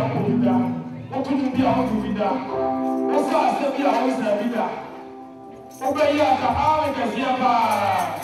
vida. O tudo dia a vida. O só se via a vida. O beiaca a que se ama.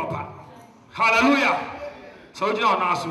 papa. Hallelujah. So you know now.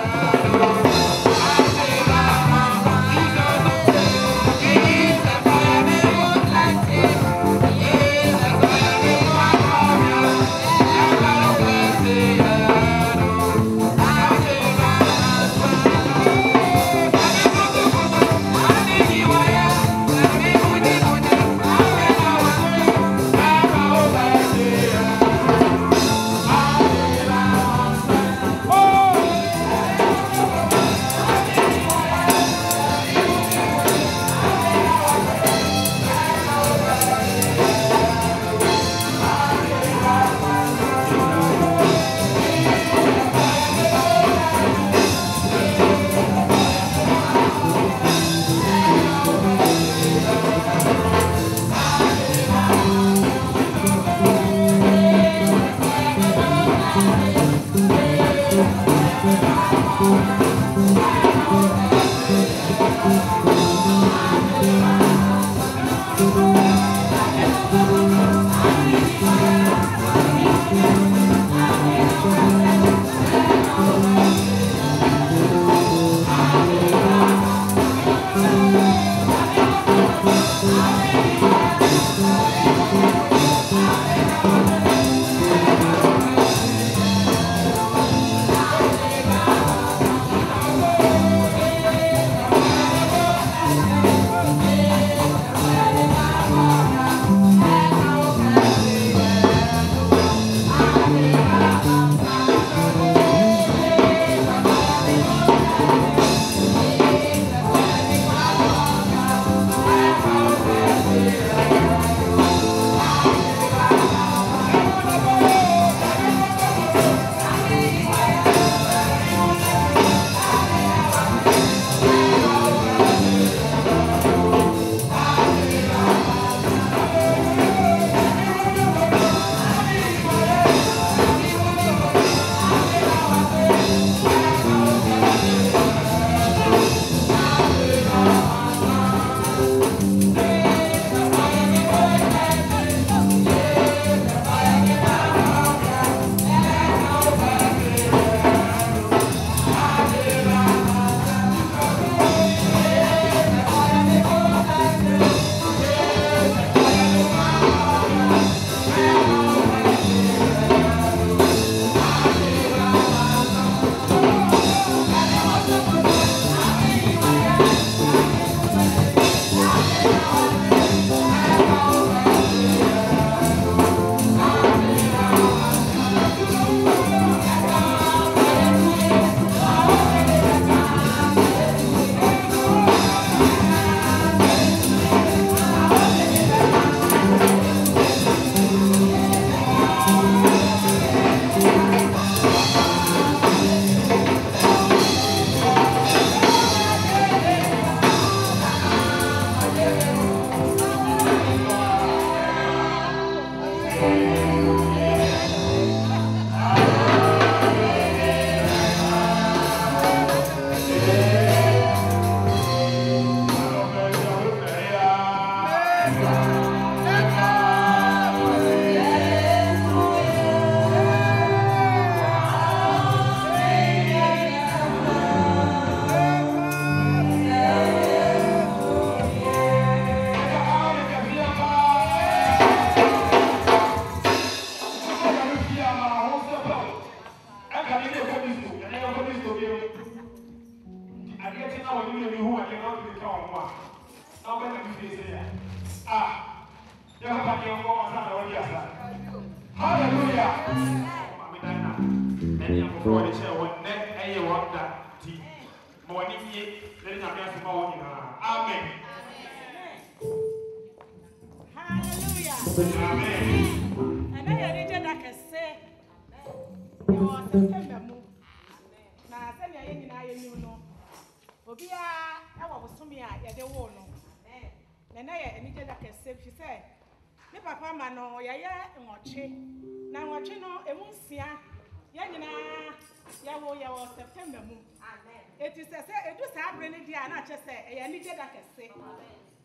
It is a say, it was happening here, and I just say, I need that I can say.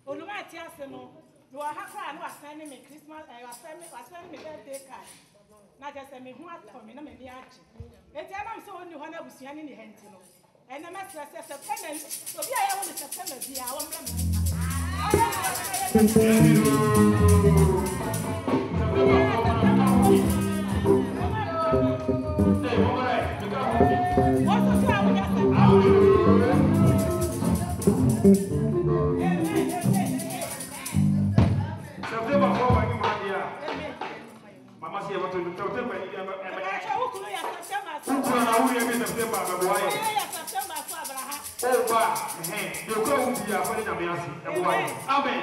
Olumati Aseno, you are happy and was sending me Christmas, I was sending me birthday card. na just me who for me na me ni achi eti anam so oni ho na busua ni henti no ene ma stress September obi a ya won September bia wo mra me Amen.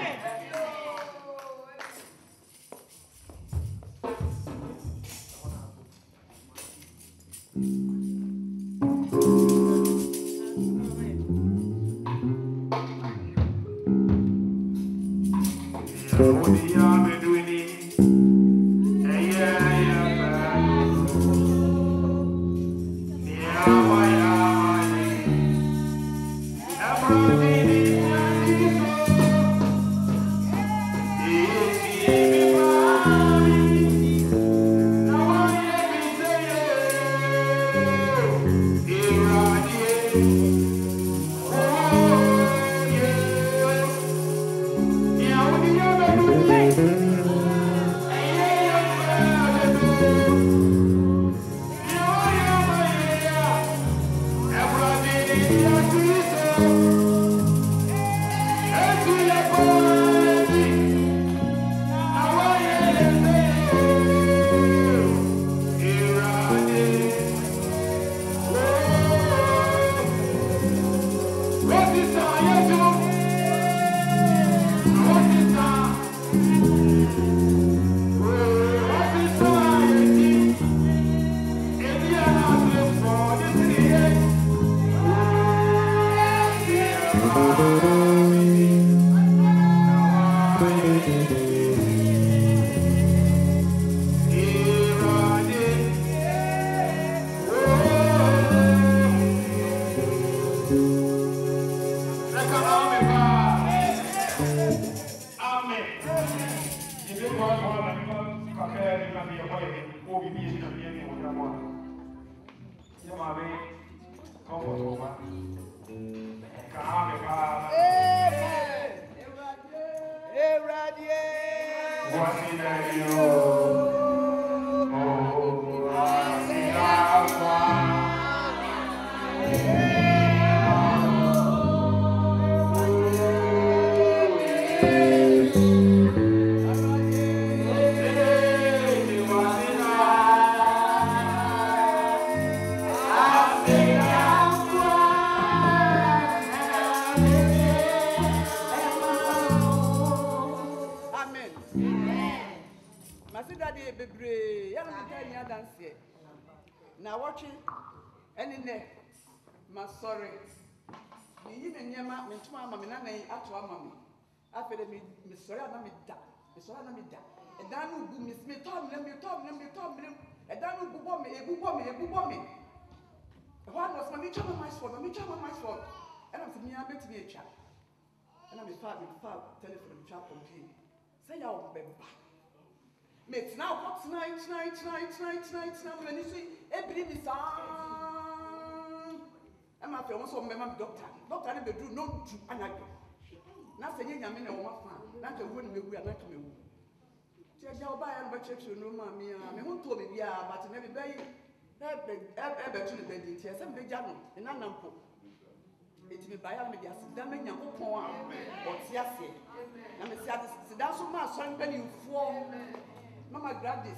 Mama Gladys,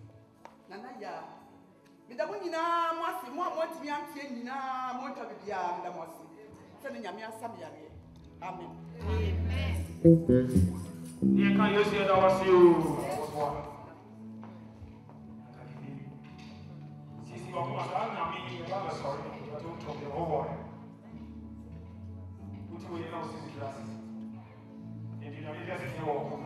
Nana ya. Midamu nyina mwasi mwa mwati miantie nyina mwata bibia midamwasi. Sene nyame asam yare. Amen. Amen. Ni kan Yesu ya dawasi o. Sisi wa kwa sana mimi baba sorry. Don't talk the whole boy. Uti wewe na sisi class. Ndio na mimi sisi wa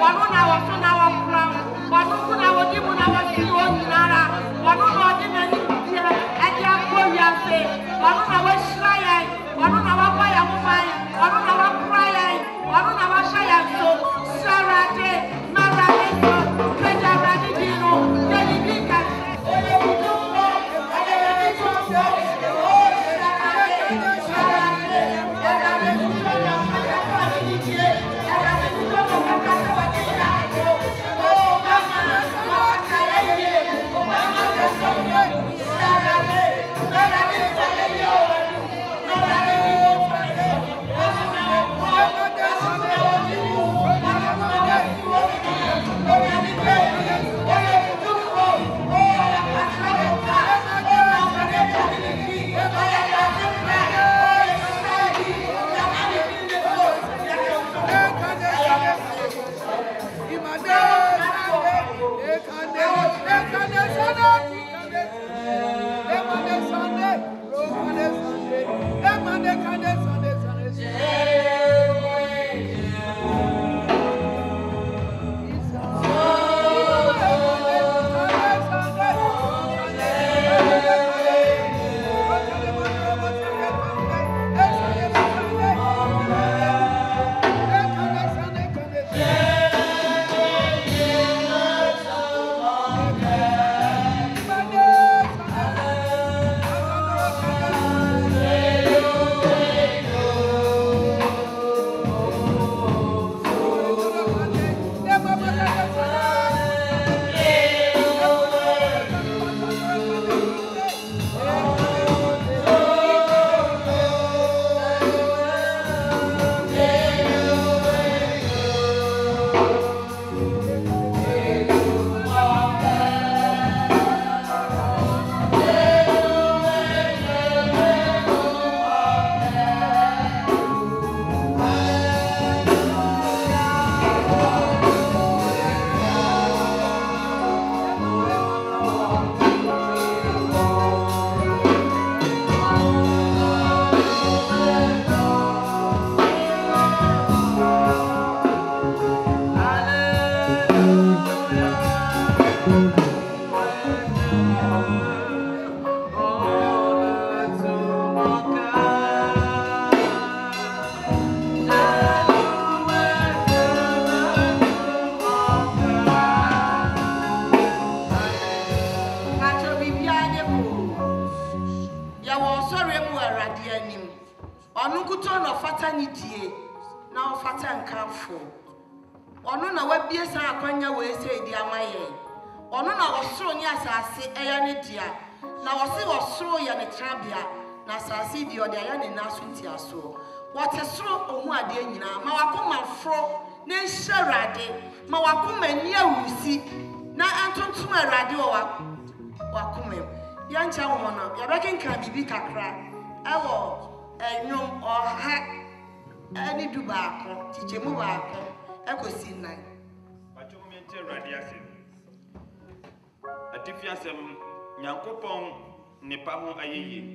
Atifiasem Nyankopon nipa ho ayeye.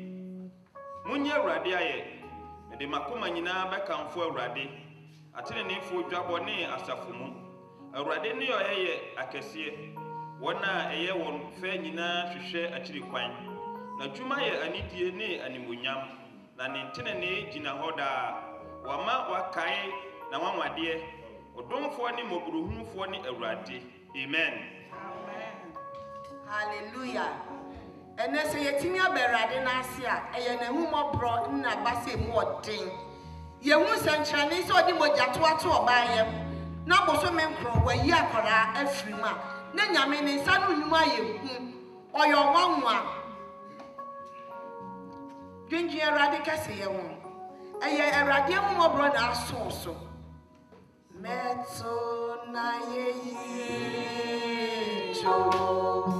Munye Awurade aye. Mede makoma nyina bekamfo Awurade. Atenenefo dwabɔ ne asafo mu. Awurade ne oyeye akɛse. Wona eye won fe nyina hwehwɛ akyiri kwan. Na dwuma ye anidie ne animonyam. Na ne ntenene gina hɔ daa. Wama wakae na wanwade. Odomfo ne moburuhunfo ne Awurade. Amen. Hallelujah. Ene se yetimi aberade na ase a eye na humobro na base mu odin. Ye hu sanchane se odi mojato ato obaye. Na boso menkro wayi akora afrima. Na nyame ne nsa no nwuma ye hu. Oyo wanwa. Dwendwe Awurade kase ye hu. Eye Awurade humobro na aso so. Meto na ye jo.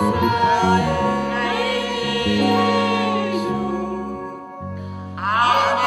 Ah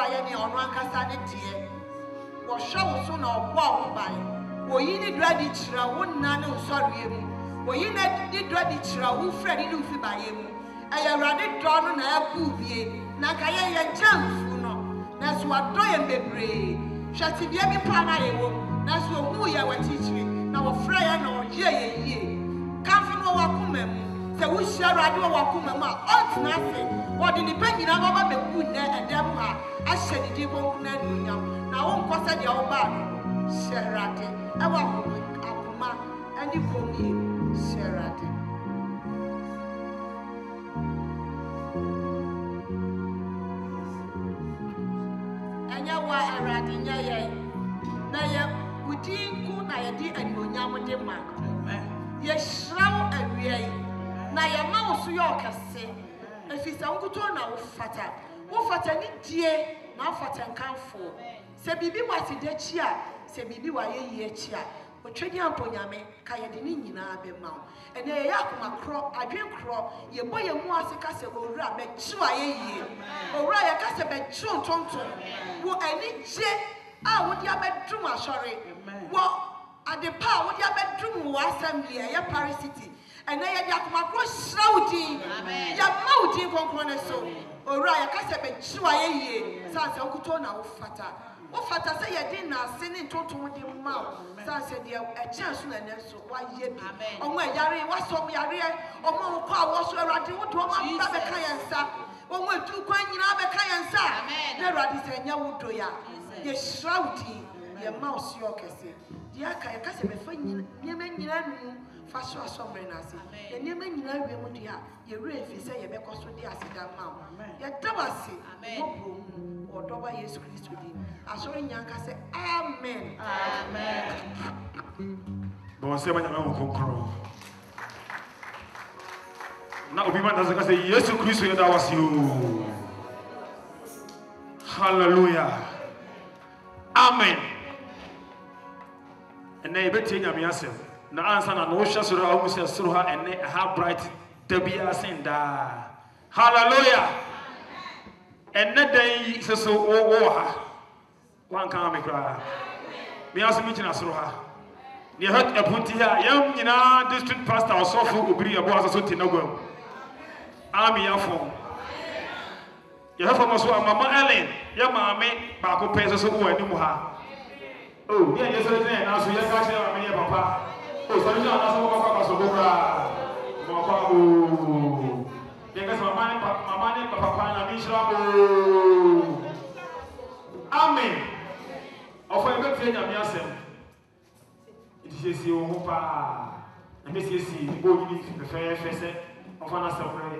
wayɛ ne ɔno ankasa ne deɛ wɔhwɛ wo so na ɔbɔ wo ban oyi ne dura de kyerɛ wo nna ne nsɔreɛ mu oyi ne dura de kyerɛ wo frɛ ne mfi baeɛ mu ɛyɛ Awurade dɔ no na ɛbu bie na ka yɛ gya mfu no na so wadɔ yɛn bebree hwɛ tibea bi pa na yɛwɔ na so ohu yɛ wɔkyikyiri na wɔfrɛ yɛn na ɔyɛ yɛ yie kamfo no wɔ akoma mu sɛ wohyia Awurade wɔ akoma mu a ɔntena ase wɔde nipa nyinaa bɛba bɛgu nnɛ ɛdɛm ha ahyɛ ne din kronkron anuonyam na wonkɔ sɛ deɛ wobaa no hyɛ Awurade ɛwɔ akoma ne kɔmie hyɛ Awurade. Ɛnyɛ wa Awurade nyɛ yɛn na yɛ wo din nko na yɛde anuonyam de ma yɛhyira wo awia yi na yɛma wo so yɛ ɔkɛse ɛfiri sɛ wonkotoo na wofata ne die na wofata nkamfo sɛ biribi wɔ asedakyi a sɛ biribi wɔ ayɛyi akyi a otwadi ampo nyame ka yɛde ne nyinaa bɛma wo ɛnɛ yɛyɛ akoma korɔ adwen korɔ yɛbɔ yɛn mu ase ka sɛ owura bɛkyew ayɛyie owura yɛka sɛ bɛkyew ntontom wɔ ani gye a wode abɛdom asɔre wɔ ade pa a wode abɛdom wɔ assembly ɛyɛ Paris City ɛnɛ yɛde akoma korɔ hyira wo din yɛma wo din kronkron no so owura yɛka sɛ bɛkyew ayɛyie sane sɛ wokotoo na wofata wofata sɛ yɛde naase ne ntontom de ma wo sane sɛ deɛ ɛkyɛn so na ɛnɛ so woayɛ bi ɔmo ɛyare woasɛ ɔmo yareɛ ɔmo wokɔ a wɔ so Awurade wode ɔmo aba bɛka yɛn nsa ɔmo atu kwan nyinaa bɛka yɛn nsa na Awurade sɛ ɛnyɛ wo do ya yɛhyira wo din yɛma wo so yɛ ɔkɛse deɛ aka yɛka sɛ bɛfa nneɛma nyinaa no mu fa so asɔmmere no ase nneɛma nyinaa wie mu deɛ a yɛwerɛ ɛfiri sɛ yɛbɛkɔ so de aseda ma wo yɛda wo ase wɔborɔ mu ɔdɔba Yesu Kristo din asɔre nyanka sɛ amen bɔn sɛ banyame wo kronkron na obi ma nase ka sɛ Yesu Kristo yɛda wo ase o hallelujah amen ɛnɛ yɛbɛtie nyame asɛm na ansa na wohwɛ soro a wohu sɛ soro ha ɛnɛ ɛha bright da biara sen daa hallelujah ɛnɛ dan yi sɛ so wowɔ ha wanka me koraa me aso me gyina soro ha ne yɛhɛ ɛponti ha yɛm nyinaa district pastor ɔsɔfo obiri yɛbɔ asɛ so te nagwam ami yɛfo yɛhɛ fam so a mama Ellen yɛ maame baako pɛ sɛ so wɔ anim ha oh ne yɛ sɛ ne na so yɛ ka kyerɛ maame yɛ papa oh sɛ ne na so papa ba so bobra papa o yɛ ka sɛ mama ne papa na mi hyira mo amen ɔfɔ yɛ bɛtie nyame asɛm nti siesie wo ho paa na mɛsiesie ne bɔ nyini fɛfɛɛfɛ sɛ ɔfa no asɛm rɛ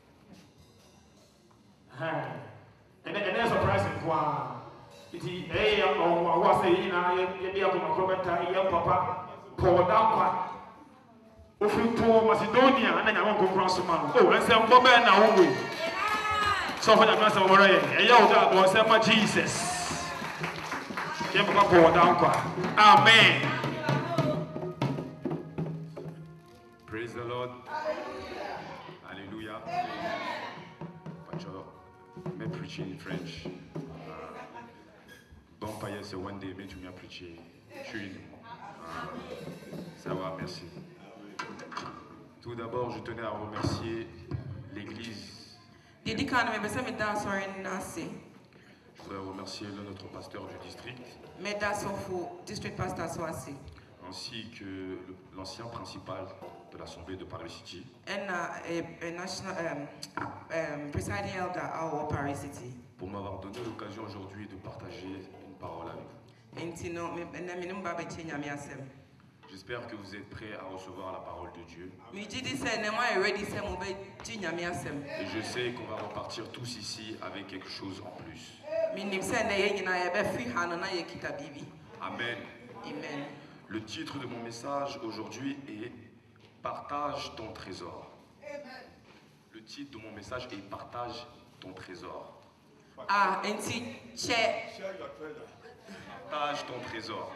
ɛnɛ surprise nko a nti ɛyɛ ɔwoa sɛ yɛ nyinaa yɛde akomakorɔ bɛta yɛ papa Paul Dankwa ofiri po Macedonia ana nyame nkonkoro asoma no o nsɛm bɔ bɛɛ na wo wei sɛ ɔfa nyame asɛm ɔbɛrɛ yɛ ɛyɛ wo da abɔ nsɛm ma Jesus yɛ papa Paul Dankwa amen. Praise the Lord. Hallelujah. I'm preaching in French. Donc, pas c'est one day, mais tu m'as preaché. Ça va, merci. Tout d'abord, je tenais à remercier l'église. Je voudrais remercier notre pasteur du district. Ainsi que l'ancien principal de l'Assemblée de Paris City. Pour m'avoir donné l'occasion aujourd'hui de partager une parole avec vous. J'espère que vous êtes prêts à recevoir la parole de Dieu. Et je sais qu'on va repartir tous ici avec quelque chose en plus. Amen. Amen. Le titre de mon message aujourd'hui est Partage ton trésor. Le titre de mon message est Partage ton trésor. Partage ton trésor.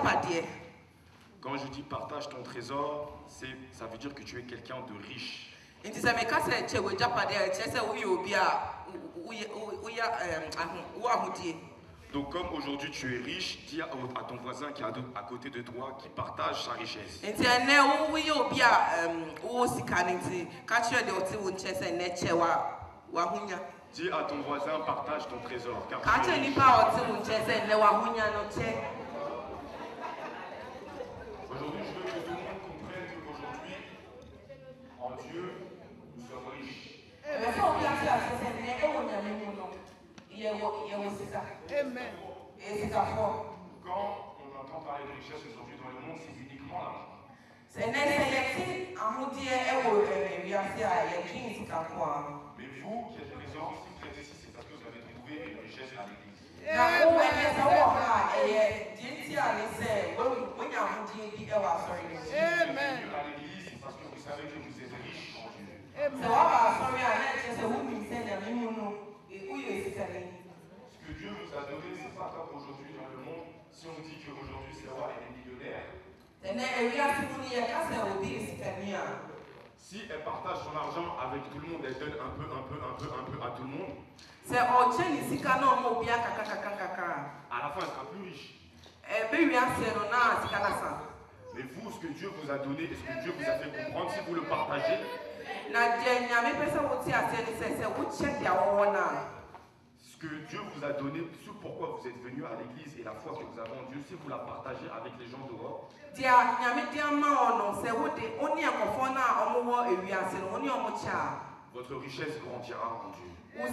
Quand je dis partage ton trésor, ça veut dire que tu es quelqu'un de riche. Nti sɛ meka sɛ kyɛ wɔ japade a kyerɛ sɛ woyɛ obi a woyɛ ahodie. Donc comme aujourd'hui tu es riche, dis à ton voisin qui est à côté de toi, qui partage sa richesse. Nti ɛnɛ woyɛ obi a wowɔ sika no nti ka kyerɛ deɛ ɔte wo nkyɛn sɛ nnɛ kyɛ wahonya. Dis à ton voisin, partage ton trésor. Car Ka tu es kyerɛ riche. nipa a ɔte wo nkyɛn sɛ nnɛ wahonya no kyɛ. Aujourd'hui, je veux que tout le monde comprenne qu'aujourd'hui, en Dieu, nous sommes riches. Amen. Quand on entend parler de richesse aujourd'hui dans le monde, c'est uniquement l'argent. Mais vous qui êtes présents, si vous êtes ici, c'est parce que vous avez trouvé une richesse à l'église. Amen. À l'église, c'est parce que vous savez que vous êtes riches en Dieu. Ce que Dieu vous a donné, c'est pas comme aujourd'hui dans le monde. Si on dit qu'aujourd'hui c'est roi et les millionnaires, si elle partage son argent avec tout le monde, elle donne un peu à tout le monde, à la fin elle sera plus riche. Mais vous, ce que Dieu vous a donné et ce que Dieu vous a fait comprendre, si vous le partagez, ce que Dieu vous a donné, ce pourquoi vous êtes venus à l'église et la foi que vous avez en Dieu, si vous la partagez avec les gens dehors, votre richesse grandira en Dieu.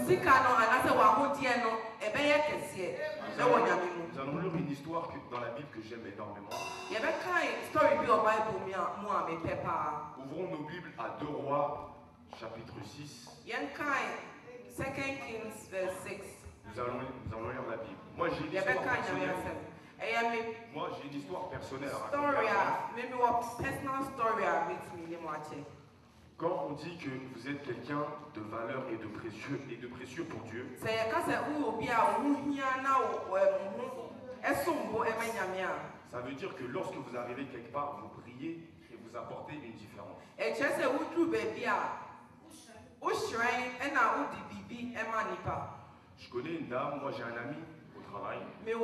Nous allons lire une histoire dans la Bible que j'aime énormément. Ouvrons nos Bibles à 2 Rois, chapitre 6. Nous allons lire la Bible. Moi j'ai une histoire personnelle à raconter. Quand on dit que vous êtes quelqu'un de valeur et de précieux pour Dieu, ça veut dire que lorsque vous arrivez quelque part, vous priez et vous apportez une différence. Je connais une dame, moi j'ai un ami au travail.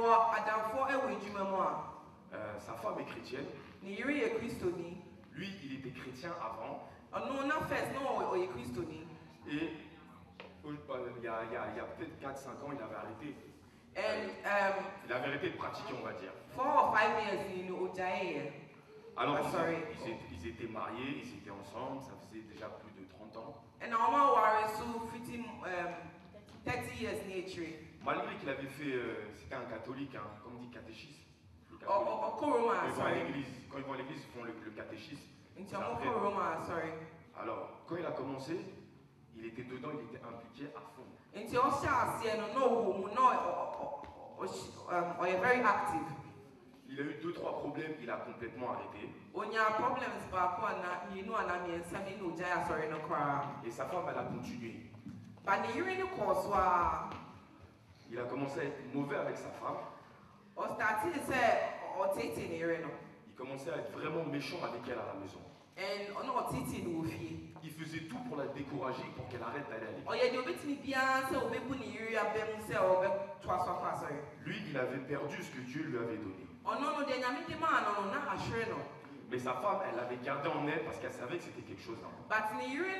Sa femme est chrétienne. Lui, il était chrétien avant. Et il y a peut-être 4-5 ans, il avait arrêté. Il avait arrêté de pratiquer, on va dire. 4 or 5 years in Ojaye. Alors, ils étaient mariés, ils étaient ensemble, ça faisait déjà plus de 30 ans. And Oma Wari so 30 years nature. Malgré qu'il avait fait, c'était un catholique, hein, comme on dit catéchisme. Quand ils vont à l'église, ils font le catéchisme. Alors, quand il a commencé, il était dedans, il était impliqué à fond. Il a eu 2-3 problèmes, il a complètement arrêté. Et sa femme, elle a continué. Il a commencé à être mauvais avec sa femme. Il commençait à être vraiment méchant avec elle à la maison. Il faisait tout pour la décourager, pour qu'elle arrête d'aller à l'église. Lui, il avait perdu ce que Dieu lui avait donné. Mais sa femme, elle l'avait gardé en elle parce qu'elle savait que c'était quelque chose d'important.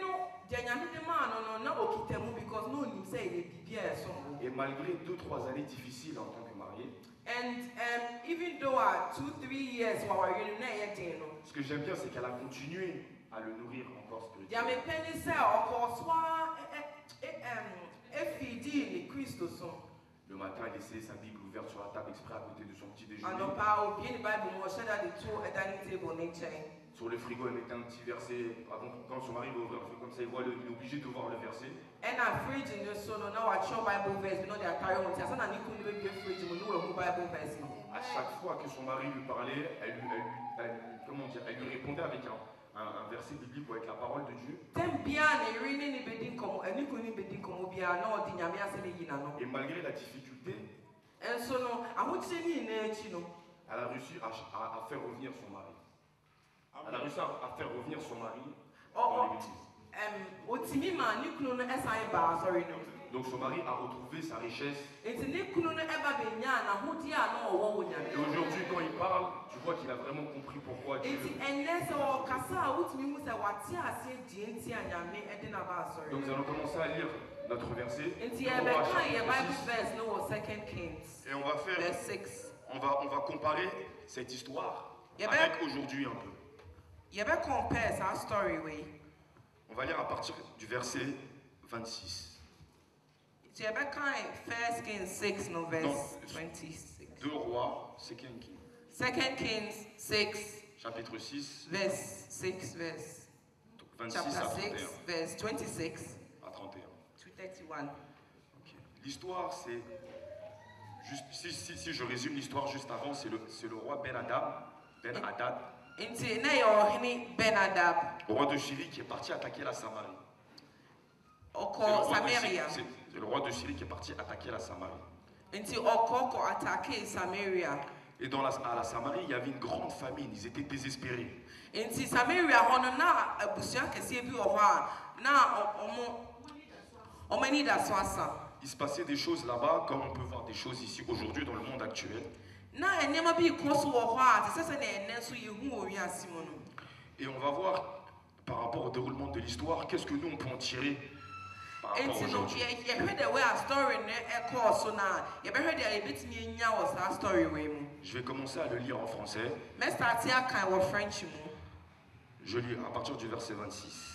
Et malgré 2-3 années difficiles en tant que marié, ce que j'aime bien, c'est qu'elle a continué à le nourrir encore spirituellement. Le matin, il laissait sa Bible ouverte sur la table exprès à côté de son petit déjeuner. Sur le frigo, elle mettait un petit verset. Quand son mari va ouvrir le frigo comme ça, il est obligé de voir le verset. À chaque fois que son mari lui parlait, elle lui répondait avec un verset biblique ou avec la parole de Dieu. Et malgré la difficulté, elle a réussi à faire revenir son mari. Elle a réussi à faire revenir son mari dans l'église. Donc son mari a retrouvé sa richesse. Et aujourd'hui, quand il parle, tu vois qu'il a vraiment compris pourquoi Dieu. Donc nous allons commencer à lire notre verset. Et on va faire, on va comparer cette histoire avec aujourd'hui un peu. On va lire à partir du verset 26. Donc, 2 Rois, 2 Kings. 2 Kings 6, Chapitre 6, verse 6, verse 26 chapter à 6, 31. verse 26 À 31. to 31. Ok. L'histoire, c'est juste si je résume l'histoire juste avant, c'est le roi Ben-Hadad, roi de Syrie qui est parti attaquer la Samarie. C'est le roi de Syrie qui est parti attaquer la Samarie. Et à la Samarie, il y avait une grande famine, ils étaient désespérés. Il se passait des choses là-bas, comme on peut voir des choses ici aujourd'hui dans le monde actuel. Et on va voir par rapport au déroulement de l'histoire, qu'est-ce que nous on peut en tirer par rapport aujourd'hui. Je vais commencer à le lire en français. Je lis à partir du verset 26.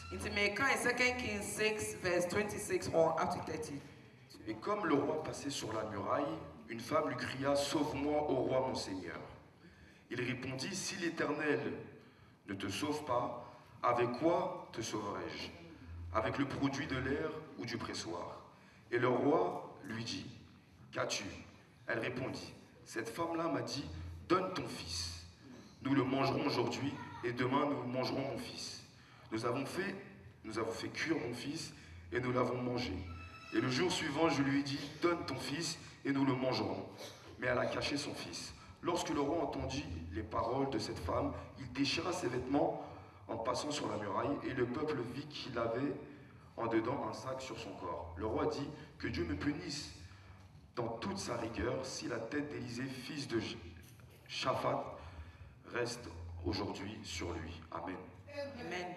Et comme le roi passait sur la muraille, une femme lui cria « Sauve-moi, ô roi mon Seigneur !» Il répondit « Si l'Éternel ne te sauve pas, avec quoi te sauverai-je? Avec le produit de l'air ou du pressoir ?» Et le roi lui dit « Qu'as-tu » Elle répondit « Cette femme-là m'a dit « Donne ton fils. Nous le mangerons aujourd'hui et demain nous mangerons mon fils. Nous avons fait cuire mon fils et nous l'avons mangé. Et le jour suivant, je lui ai dit « Donne ton fils et nous le mangerons. » Mais elle a caché son fils. Lorsque le roi entendit les paroles de cette femme, il déchira ses vêtements en passant sur la muraille, et le peuple vit qu'il avait en dedans un sac sur son corps. Le roi dit « Que Dieu me punisse dans toute sa rigueur si la tête d'Élisée, fils de Shaphat, reste aujourd'hui sur lui. » Amen. Amen.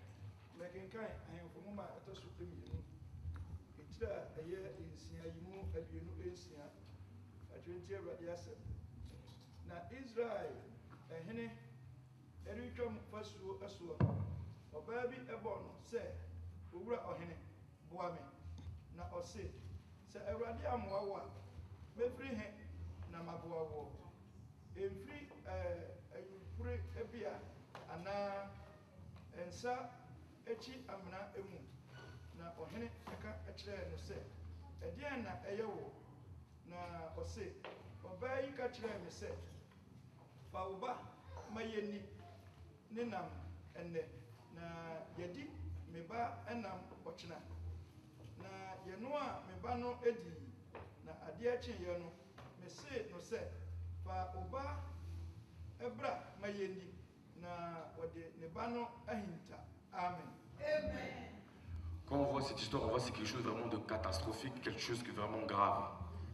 Na Israel ehene eritwam fasuo asuo ọbaa bi ɛbɔ no sɛ owura ɔhene boa me na ɔse sɛ Awurade amoa wo a mefiri he na maboa wo emfiri ayupure ebia anaa ensa ekyi amena emu na ɔhene ɛka ɛkyerɛ no sɛ ɛdeɛn na ɛyɛ wo na ɔse ɔbaa yi ka kyerɛ me sɛ fa wo ba ma yɛni ne nam ɛnnɛ na yɛdi me ba ɛnam ɔkyena na yɛno a me ba no adi na adeɛ kyeeɛ no mesee no sɛ fa wo ba ɛbra ma yɛni na wɔde ne ba no ahinta. Amen. Amen. Quand on voit cette histoire, on voit que c'est quelque chose vraiment de catastrophique, quelque chose qui est vraiment grave.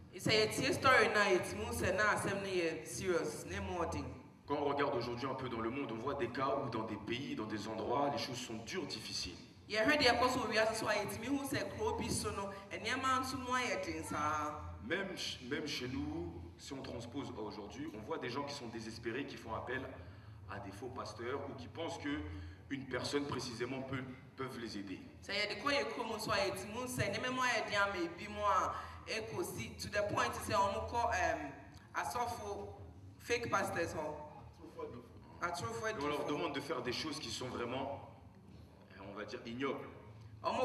Quand on regarde aujourd'hui un peu dans le monde, on voit des cas où dans des pays, dans des endroits, les choses sont dures, difficiles. Même chez nous, si on transpose aujourd'hui, on voit des gens qui sont désespérés, qui font appel à des faux pasteurs ou qui pensent que une personne précisément peuvent les aider. To the point to say fake pastors. On leur demande de faire des choses qui sont vraiment, on va dire, ignobles. On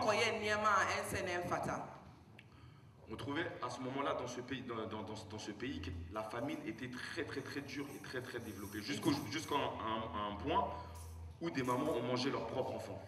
trouvait à ce moment-là dans ce pays, dans ce pays que la famine était très très très dure et très très développée, jusqu'à un point où des mamans ont mangé leurs propres enfants.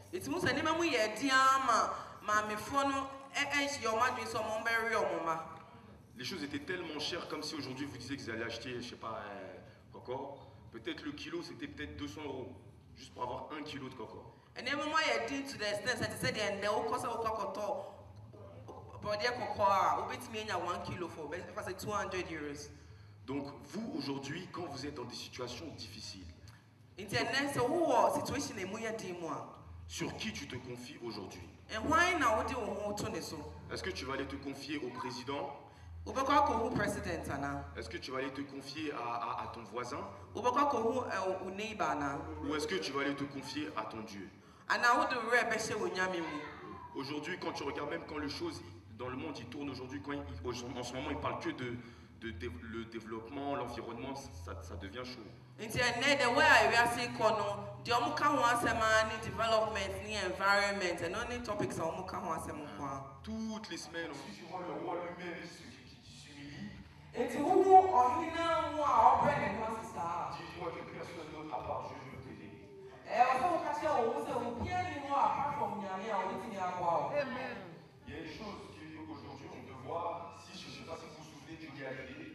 Les choses étaient tellement chères, comme si aujourd'hui vous disiez que vous allez acheter, je sais pas, coco. Peut-être le kilo c'était peut-être 200 €, juste pour avoir 1 kilo de coco. And then mama you did to the extent that said and the cost of kokoto body cocoa obetimi nya 1 kilo for if I say 200 euros. Donc vous aujourd'hui quand vous êtes dans des situations difficiles, Internet so who situation e mu ya di mu a. Sur qui tu te confies aujourd'hui? And why now wo de wo to ne so? Est-ce que tu vas aller te confier au président? Ubekwa ko hu president ana? Est-ce que tu vas aller te confier à ton voisin? Ubekwa ko hu neighbor na? Ou est-ce que tu vas aller te confier à ton Dieu? Ana wo de re be se wo nyame mu. Aujourd'hui, quand tu regardes, même quand les choses dans le monde, ils tournent aujourd'hui, en ce moment, ils parlent que de le développement, l'environnement, ça devient chaud. Internet, the way I say kono, the omuka ho asema ni development ni environment and only topics are omuka ho asema kwa. Toutes les semaines, on dit souvent le roi lui-même est celui qui s'humilie. Enti wo ohina mu a obre ne ho sisa. Dis-toi que personne d'autre à part Dieu ne peut t'aider. O ka che o se o bia ni mo apart from nyame a o ti ni akwa. Amen. Il y a une chose qu'aujourd'hui on peut voir, si je ne sais pas si vous vous souvenez du Galilée.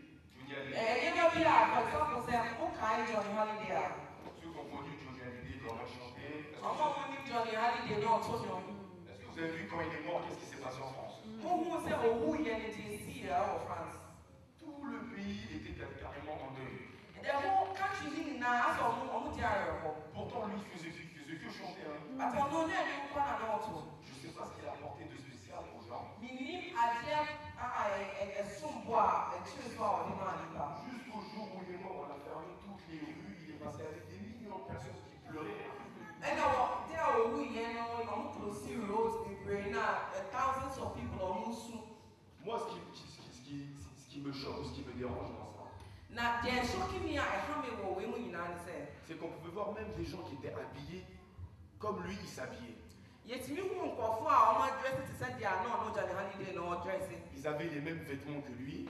Ceux qui ont connu Johnny Hallyday doivent chanter. Est-ce que vous avez vu quand il est mort, qu'est-ce qui s'est passé en France? Tout le pays était carrément en deuil. Pourtant lui faisait que chanter. Hein. Je ne sais pas ce qu'il a apporté de spécial aux gens. Jusqu'au jour où il est mort, on a fermé toutes les rues, il est passé avec des millions de personnes qui pleuraient. Moi, ce qui me choque, ce qui me dérange dans ça, c'est qu'on pouvait voir même des gens qui étaient habillés comme lui, il s'habillait. Ils avaient les mêmes vêtements que lui.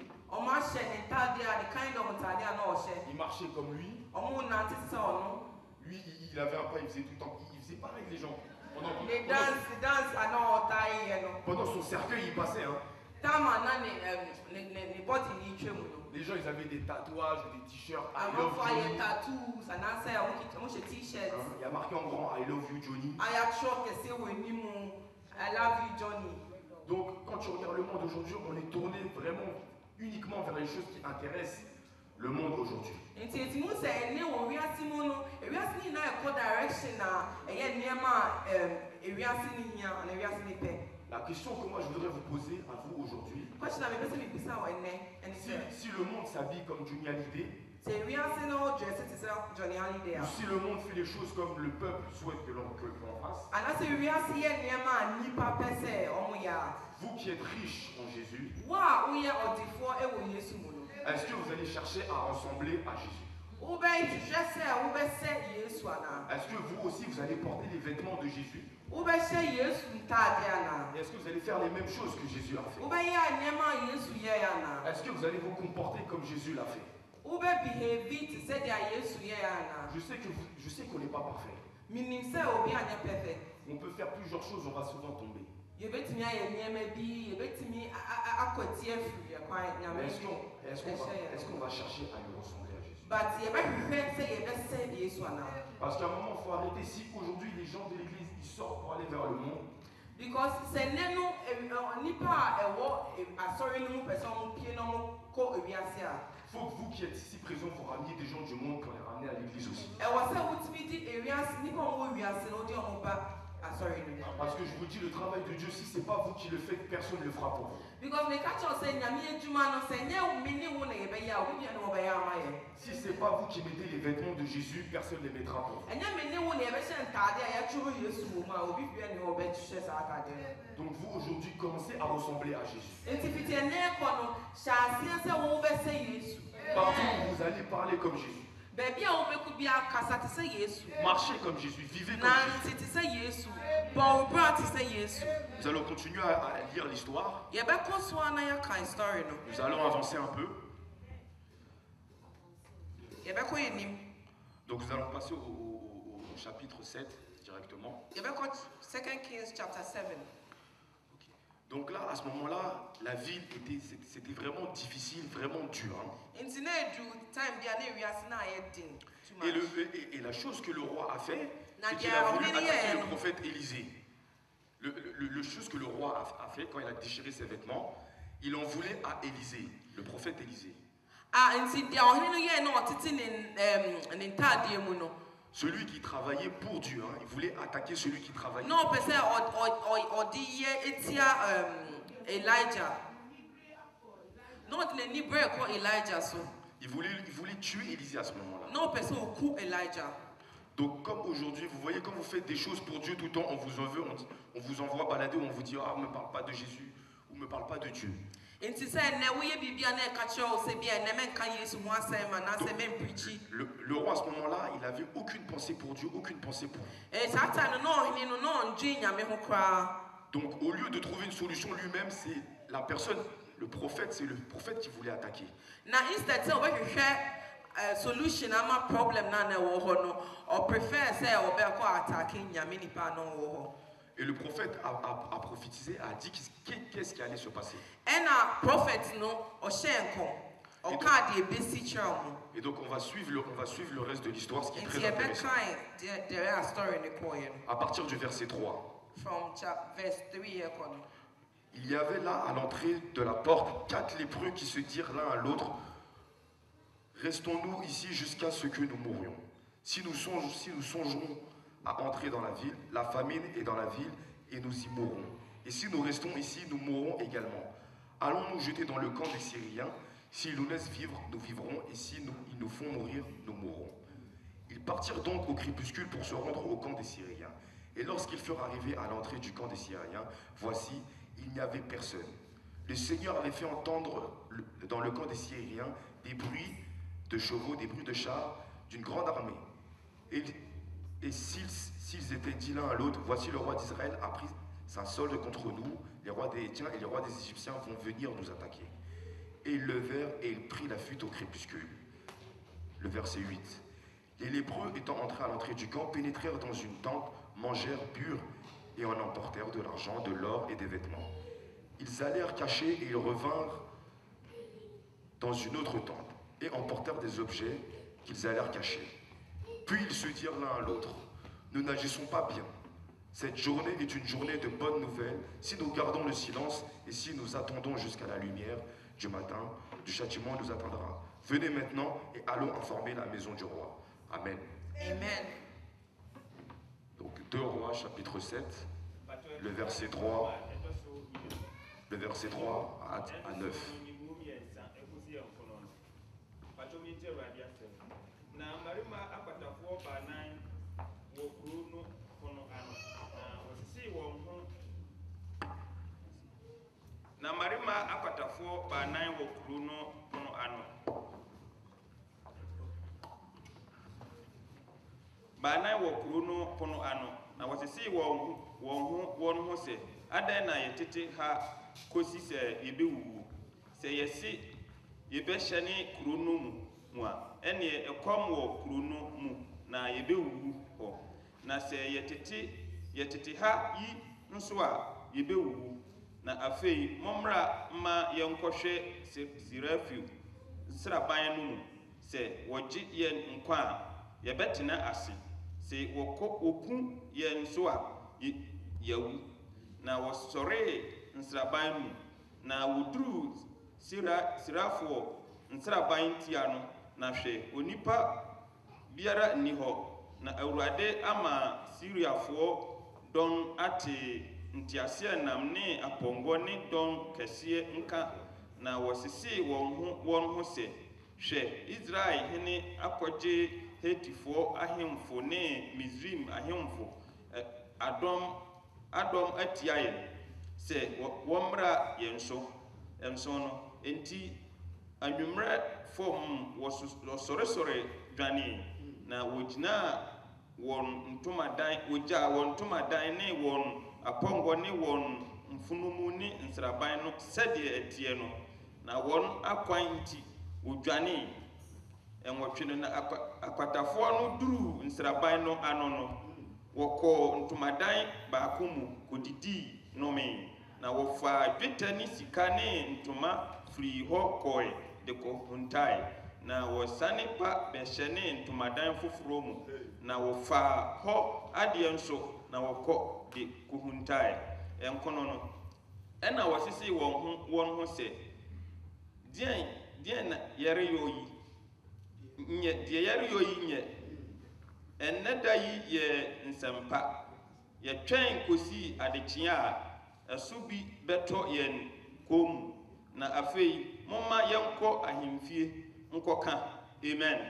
Ils marchaient comme lui. Lui, il avait un pas, il faisait tout le temps. Il faisait pareil les gens. Pendant son cercueil, il passait. Hein. Les gens, ils avaient des tatouages, des t-shirts. I love Johnny. Il y a marqué en grand I love you Johnny. I love you Johnny. Donc, quand tu regardes le monde aujourd'hui, on est tourné vraiment uniquement vers les choses qui intéressent le monde aujourd'hui. La question que moi je voudrais vous poser à vous aujourd'hui, si le monde s'habille comme Johnny Hallyday, ou si le monde fait les choses comme le peuple souhaite que l'on fasse, vous qui êtes riches en Jésus, est-ce que vous allez chercher à ressembler à Jésus? Est-ce que vous aussi vous allez porter les vêtements de Jésus? Est-ce que vous allez faire les mêmes choses que Jésus a fait? Est-ce que vous allez vous comporter comme Jésus l'a fait? Je sais qu'on n'est pas parfait. On peut faire plusieurs choses, on va souvent tomber. Mais est-ce qu'on va chercher à lui ressembler à Jésus? Parce qu'à un moment, il faut arrêter. Si aujourd'hui les gens de l'église ils sortent pour aller vers le monde, faut que vous qui êtes ici présents, vous rameniez des gens du monde pour les ramener à l'église aussi. Parce que je vous dis, le travail de Dieu, si ce n'est pas vous qui le faites, personne ne le fera pour vous. Si ce n'est pas vous qui mettez les vêtements de Jésus, personne ne les mettra pour vous. Donc vous, aujourd'hui, commencez à ressembler à Jésus. Partout où vous allez parler comme Jésus. Marchez comme Jésus, vivez comme Jésus. Nous allons continuer à lire l'histoire. Nous allons avancer un peu. Donc nous allons passer au chapitre 7 directement. 2 Kings chapter 7. Donc là, à ce moment-là, la ville c'était vraiment difficile, vraiment dur. Hein. Et la chose que le roi a fait, c'est qu'il a voulu attaquer le prophète Élisée. Le chose que le roi a fait quand il a déchiré ses vêtements, il en voulait à Élisée, le prophète Élisée. Celui qui travaillait pour Dieu, hein, il voulait attaquer celui qui travaillait. Non, parce que Elijah. Non, Il voulait tuer Élisée à ce moment-là. Non, parce que coup Elijah. Donc comme aujourd'hui, vous voyez, quand vous faites des choses pour Dieu tout le temps, on vous en veut, on vous envoie balader, on vous dit ah, ne me parle pas de Jésus ou ne me parle pas de Dieu. Le roi à ce moment-là, il n'avait aucune pensée pour Dieu, aucune pensée pour lui. Donc au lieu de trouver une solution lui-même, c'est la personne, le prophète, c'est le prophète qui voulait attaquer. Solution ama problem na na wo ho no or prefer say obeko attacking nyame nipa no wo ho. Et le prophète a prophétisé, a dit qu'est-ce qui allait se passer. And a prophet no o shenko o ka de besi chamo. Et donc on va suivre le reste de l'histoire, ce qui est très intéressant. À partir du verset 3. From verse 3 il y avait là à l'entrée de la porte 4 lépreux qui se dirent l'un à l'autre: restons-nous ici jusqu'à ce que nous mourions. Si nous songeons à entrer dans la ville, la famine est dans la ville et nous y mourrons. Et si nous restons ici, nous mourrons également. Allons nous jeter dans le camp des Syriens. S'ils nous laissent vivre, nous vivrons, et si ils nous font mourir, nous mourrons. Ils partirent donc au crépuscule pour se rendre au camp des Syriens. Et lorsqu'ils furent arrivés à l'entrée du camp des Syriens, voici, il n'y avait personne. Le Seigneur avait fait entendre dans le camp des Syriens des bruits de chevaux, des bruits de chars, d'une grande armée. Et s'ils étaient dit l'un à l'autre, voici le roi d'Israël a pris sa solde contre nous, les rois des Hétiens et les rois des Égyptiens vont venir nous attaquer. Et ils levèrent et ils prirent la fuite au crépuscule. Le verset 8. Les lépreux étant entrés à l'entrée du camp, pénétrèrent dans une tente, mangèrent, burent et en emportèrent de l'argent, de l'or et des vêtements. Ils allèrent cacher et ils revinrent dans une autre tente et emportèrent des objets qu'ils allèrent cacher. Puis ils se dirent l'un à l'autre: nous n'agissons pas bien. Cette journée est une journée de bonnes nouvelles. Si nous gardons le silence et si nous attendons jusqu'à la lumière du matin, du châtiment nous atteindra. Venez maintenant et allons informer la maison du roi. Amen. Amen. Donc 2 Rois chapitre 7, le verset 3 à 9. Na marima apatafoɔ baanan wɔ kuro no pono ano. Baanan wɔ kuro no pono ano. Na wɔsisi wɔn ho sɛ adan na yɛtete ha kosi sɛ yɛbɛwuwu. Sɛ yɛsi yɛbɛhyɛ ne kuro no mu a ɛne ɛkɔm wɔ kuro no mu na yɛbɛwuwu hɔ. Na sɛ yɛtete ha yi nso a yɛbɛwuwu. Na afei momra ma yɛnkɔhwɛ Serafiu nsraban no mu sɛ wɔgye yɛn nkwa a yɛbɛtena ase sɛ wɔku yɛn so a yɛwu. Na wɔsɔree nsraban no mu na wɔduruu Serafoɔ nsraban tia no na hwɛ onipa biara nni hɔ. Na Awurade ama Syriafoɔ dɔn ate ntiaseɛ nam ne apɔnkɔ ne dɔn kɛseɛ nka. Na wɔsisi wɔn ho sɛ hwɛ Israel hene akɔgye Hetifoɔ ahemfo ne Misraim ahemfo adɔm atia yɛn sɛ wɔmmra yɛn so. Ɛnso no enti anwummerɛ fam wɔsɔresɔre dwane na wɔgyaa wɔn ntomadan ne wɔn apɔnkɔ ne wɔn mfunumu ne nsraban no sɛdeɛ ɛteɛ no. Na wɔn akwan nti wɔdwane ɛnwɔtwe no. Na akwatafoɔ no duruu nsraban no ano no wɔkɔɔ ntomadan baako mu kɔdidii nomee. Na wɔfaa dwetɛ ne sika ne ntoma firi hɔ kɔe de kɔhuntae. na wɔsane pa bɛhyɛne ntomadan foforɔ mu na wɔfaa hɔ adeɛ nso na wɔkɔ de kuhuntae ɛnkono no ɛna wɔsese wɔn ho sɛ deɛn na yɛreyɔ yi nyɛ deɛ yɛreyɔ yi nyɛ ɛnnɛ da yi yɛ nsɛmpa yɛtwɛn kɔsii adekyea a ɛso bi bɛtɔ yɛn kɔn mu na afei momma yɛnkɔ ahemfie nkɔka amen.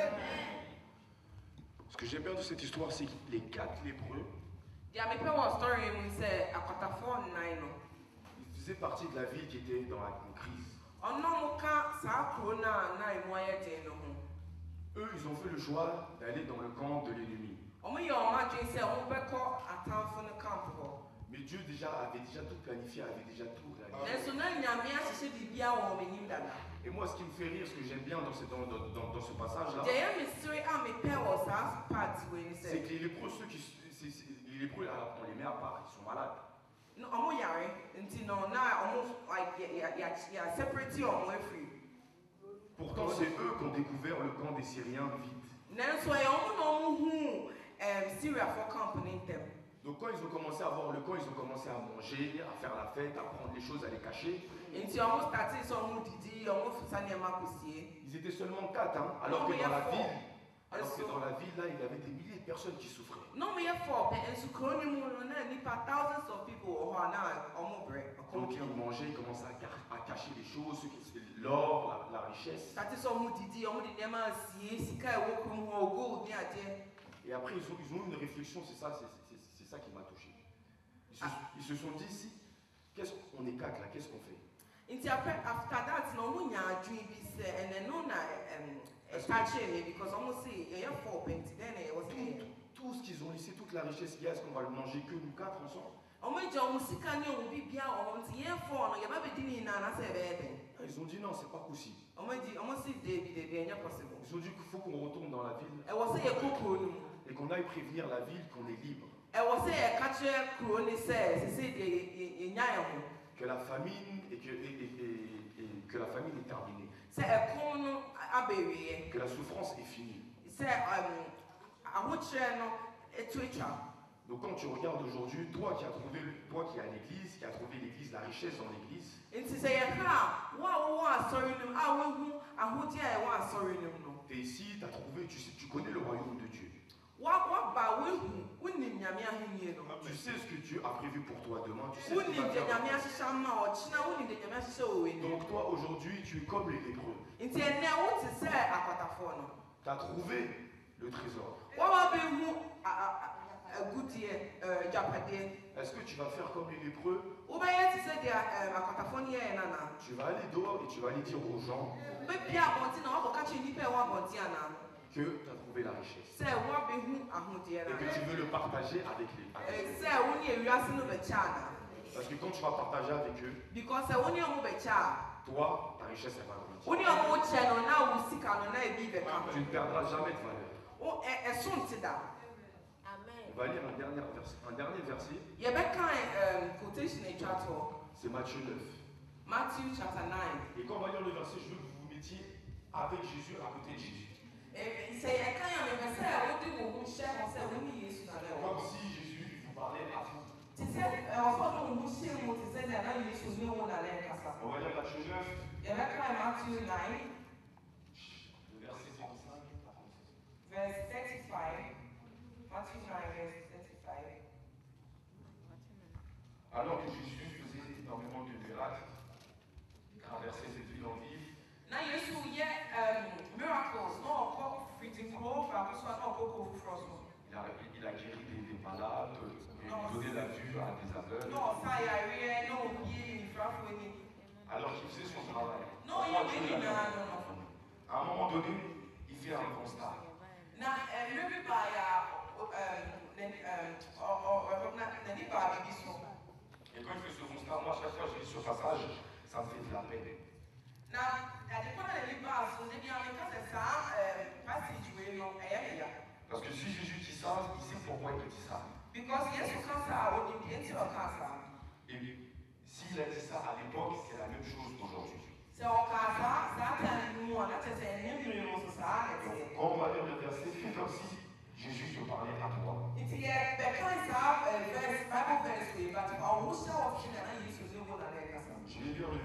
Ce que j'aime bien de cette histoire, c'est que les 4 lépreux, Deɛ mepɛ wɔ story mu sɛ akɔtafoɔ nnan no ils faisaient partie de la ville qui était dans une crise. ɔno mo ka saa kuro no a na emu ayɛ den no ho. Eux, ils ont fait le choix d'aller dans le camp de l'ennemi. Ɔmo yɛ ɔmo adwene sɛ ɔmo bɛkɔ atamfo no camp hɔ. Mais Dieu avait déjà tout planifié, avait déjà tout réalisé. Nanso na Nyame ahyehyɛ biribiara wɔ ɔmo anim dada. Et moi, ce qui me fait rire, ce que j'aime bien dans ce passage-là, Deɛ yɛ me sere a mepɛ wɔ saa part wei ni c'est sɛ que les lépreux, les lépreux, on les met à part, ils sont malades. no ɔmo yare nti no na ɔmo like yɛ separate ɔmo afiri. Pourtant, c'est eux qui ont découvert le camp des Syriens vide. Nanso ɛyɛ ɔmo na ɔmo hu Syriafoɔ camp ne ntɛm. Donc quand ils ont commencé à voir le camp, ils ont commencé à manger, à faire la fête, à prendre les choses, à les cacher. Nti ɔmo start sɛ ɔmo didi ɔmo fisa nneɛma kɔsie. Ils étaient seulement 4, hein, alors que dans la ville, là, il y avait des milliers de personnes qui souffraient. No mo yɛ fɔ pɛ nso kuro ne mu no na nipa thousands of people wɔ hɔ a na ɔmo brɛ. Donc ils mangeaient, ils commençaient à cacher les choses, l'or, la richesse. Start sɛ ɔmo didi ɔmo de nneɛma asie sika ɛwɔ kurom hɔ gold ne adeɛ. Et après, ils ont eu une réflexion, c'est ça qui m'a touché. Ils se sont dit, si, on est 4 là, qu'est-ce qu'on fait? Nti after that na ɔmo nya adwene bi sɛ ɛnɛ no na ɛka kyerɛ me because ɔmo se yɛyɛ fɔ pɛ nti dɛn na yɛwɔ sɛ Tout ce qu'ils ont laissé, toute la richesse qu'il y a, est-ce qu'on va le manger que nous 4 ensemble? ɔmo gya ɔmo sika ne ɔmo bibia wɔ hɔ nti yɛn fɔ no yɛba bɛdi ne nyinaa na sɛ ɛbɛyɛ dɛn. Ils ont dit non, c'est pas possible. ɔmo si debi ɛnyɛ possible. Ils ont dit qu'il faut qu'on retourne dans la ville ɛwɔ sɛ yɛkɔ kuro no mu. et qu'on aille prévenir la ville qu'on est libre. ɛwɔ sɛ yɛka kyerɛ kuro ne sɛ sese deɛ yɛnya yɛn ho. Que la famine que la famine est terminée. Sɛ ɛkɔm no abɛwieɛ. Que la souffrance est finie. Sɛ ahokyerɛ no etu atwa. Donc quand tu regardes aujourd'hui, toi qui es à l'église, qui as trouvé l'église, la richesse dans l'église, Nti sɛ yɛka a wo a wowɔ asɔre no mu a wohu ahodi a ɛwɔ asɔre no mu no. tu es ici, tu as trouvé, tu connais le royaume de Dieu. Waba wohu wonim Nyame ahenni no. Tu sais ce que Dieu a prévu pour toi demain, tu sais ce Wonim qu'il va deɛ faire. Nyame ahyehyɛ ama ɔkyena wonim deɛ Nyame ahyehyɛ wɔ w'anim. Donc toi aujourd'hui, tu es comme les lépreux. Nti ɛnnɛ wote sɛ akwatafoɔ no. Tu as trouvé le trésor. Waba bɛhu agudeɛ agyapadeɛ. Est-ce que tu vas faire comme les lépreux? Wobɛyɛ te sɛ deɛ akwatafoɔ no yɛɛ nana. Tu vas aller dehors et tu vas aller dire aux gens Wobɛpia abɔnten na woakɔka kyerɛ nnipa a ɛwɔ abɔnten anaa. que tu as trouvé la richesse. Sɛ woabɛhu ahodeɛ Et que tu veux le partager avec les no. Sɛ wo ne ewiase no bɛkyɛ anaa. Parce que quand tu vas partager avec eux, Because sɛ wo ne ɔmo bɛkyɛ a. toi, ta richesse elle va grandir. Wo ne ɔmo kyɛ no na wo sika no na ebi bɛka. Tu ne perdras jamais de valeur. Ɛso nte da. On va lire un dernier verset. Yɛbɛka quotation atwa toɔ. C'est Matthieu 9. Matthew chapter 9. Et quand on va lire le verset, je veux que vous vous mettiez avec Jésus à côté de Jésus. Sɛ yɛka yɛ mepɛ sɛ wode wo ho hyɛ ho sɛ wo ne Yesu na bɛwɔ. Comme si Jésus vous parlait à vous. Te sɛ ɔfɔ no wo ho hyɛ mu te sɛ deɛ na Yesu ne wo na ɛkasa. On va lire Matthieu 9, Yɛbɛka Matthew 9 le verset 35 à 36. verse 35. Matthew 9 verse 35. Alors que Jésus faisait énormément de miracles, il traversait cette ville en ville, Na Yesu yɛ miracles na ɔkɔ fiti kuro baako so a na ɔkɔ kuro foforɔ so. il a guéri des malades, il donnait la vue à des aveugles. Na ɔsa yareɛ na obie nifrafo ani. Alors qu'il faisait son travail. Na ɔyɛ ne nyinaa no no. À un moment donné, il fait un constat. Na mmiri baeɛ a n'ani baa bibi so. Et quand il fait ce constat, moi, chaque fois que je lis ce passage, ça me fait de la peine. Na adekɔ na n'ani baa so ne bi a meka sɛ saa passage wei no ɛyɛ ya. Parce que si Jésus dit ça, il sait pourquoi il dit ça. Because Yesu ka saa onim deɛ nti ɔka saa. Et s'il a dit ça à l'époque, c'est la même chose aujourd'hui. Sɛ ɔka saa time no mu a na kyerɛ sɛ ɛnyɛ mmiri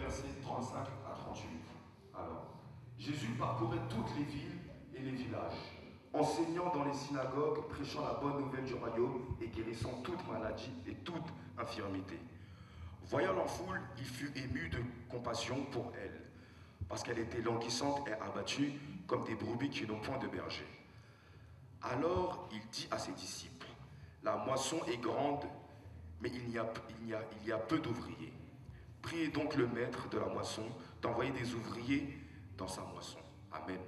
versets 35 à 38. Alors, Jésus parcourait toutes les villes et les villages, enseignant dans les synagogues, prêchant la bonne nouvelle du royaume et guérissant toute maladie et toute infirmité. Voyant la foule, il fut ému de compassion pour elle, parce qu'elle était languissante et abattue comme des brebis qui n'ont point de berger. Alors il dit à ses disciples, la moisson est grande, mais il y a peu d'ouvriers. Priez donc le maître de la moisson d'envoyer des ouvriers dans sa moisson. Amen.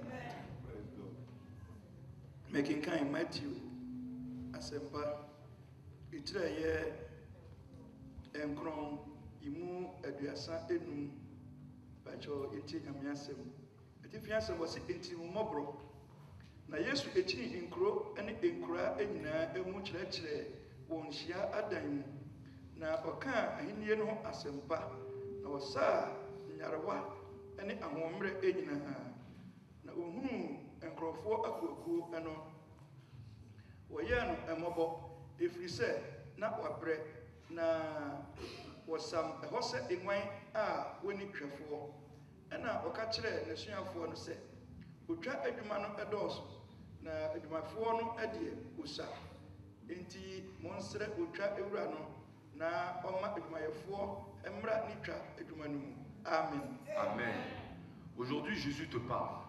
Mekinkan Matthew Asempa Itreye Enkron Imu Aduasa Enum Bacho Eti Nyamiasem Eti Fiasem was Eti Mobro Na Yesu Eti Inkro Eni Inkra Enyina Emu Chirechire Wonshia Adan Na Oka Ahinie no Asempa Na Wasa Nyarawa Eni Ahomre Enyina Na Ohunu nkrofo akuakuo eno woyɛ no ɛmɔbɔ ɛfiri sɛ na wabrɛ na wɔsam ɛhɔ sɛ enwan a wɔni twɛfoɔ ɛna ɔka kyerɛ n'asuafoɔ no sɛ otwa adwuma no ɛdɔɔso na adwumafoɔ no ɛdeɛ osa enti monsrɛ otwa ewura no na ɔma adwumayɛfoɔ ɛmmra ne twa adwuma no mu. Amen. Amen. Aujourd'hui, Jésus te parle.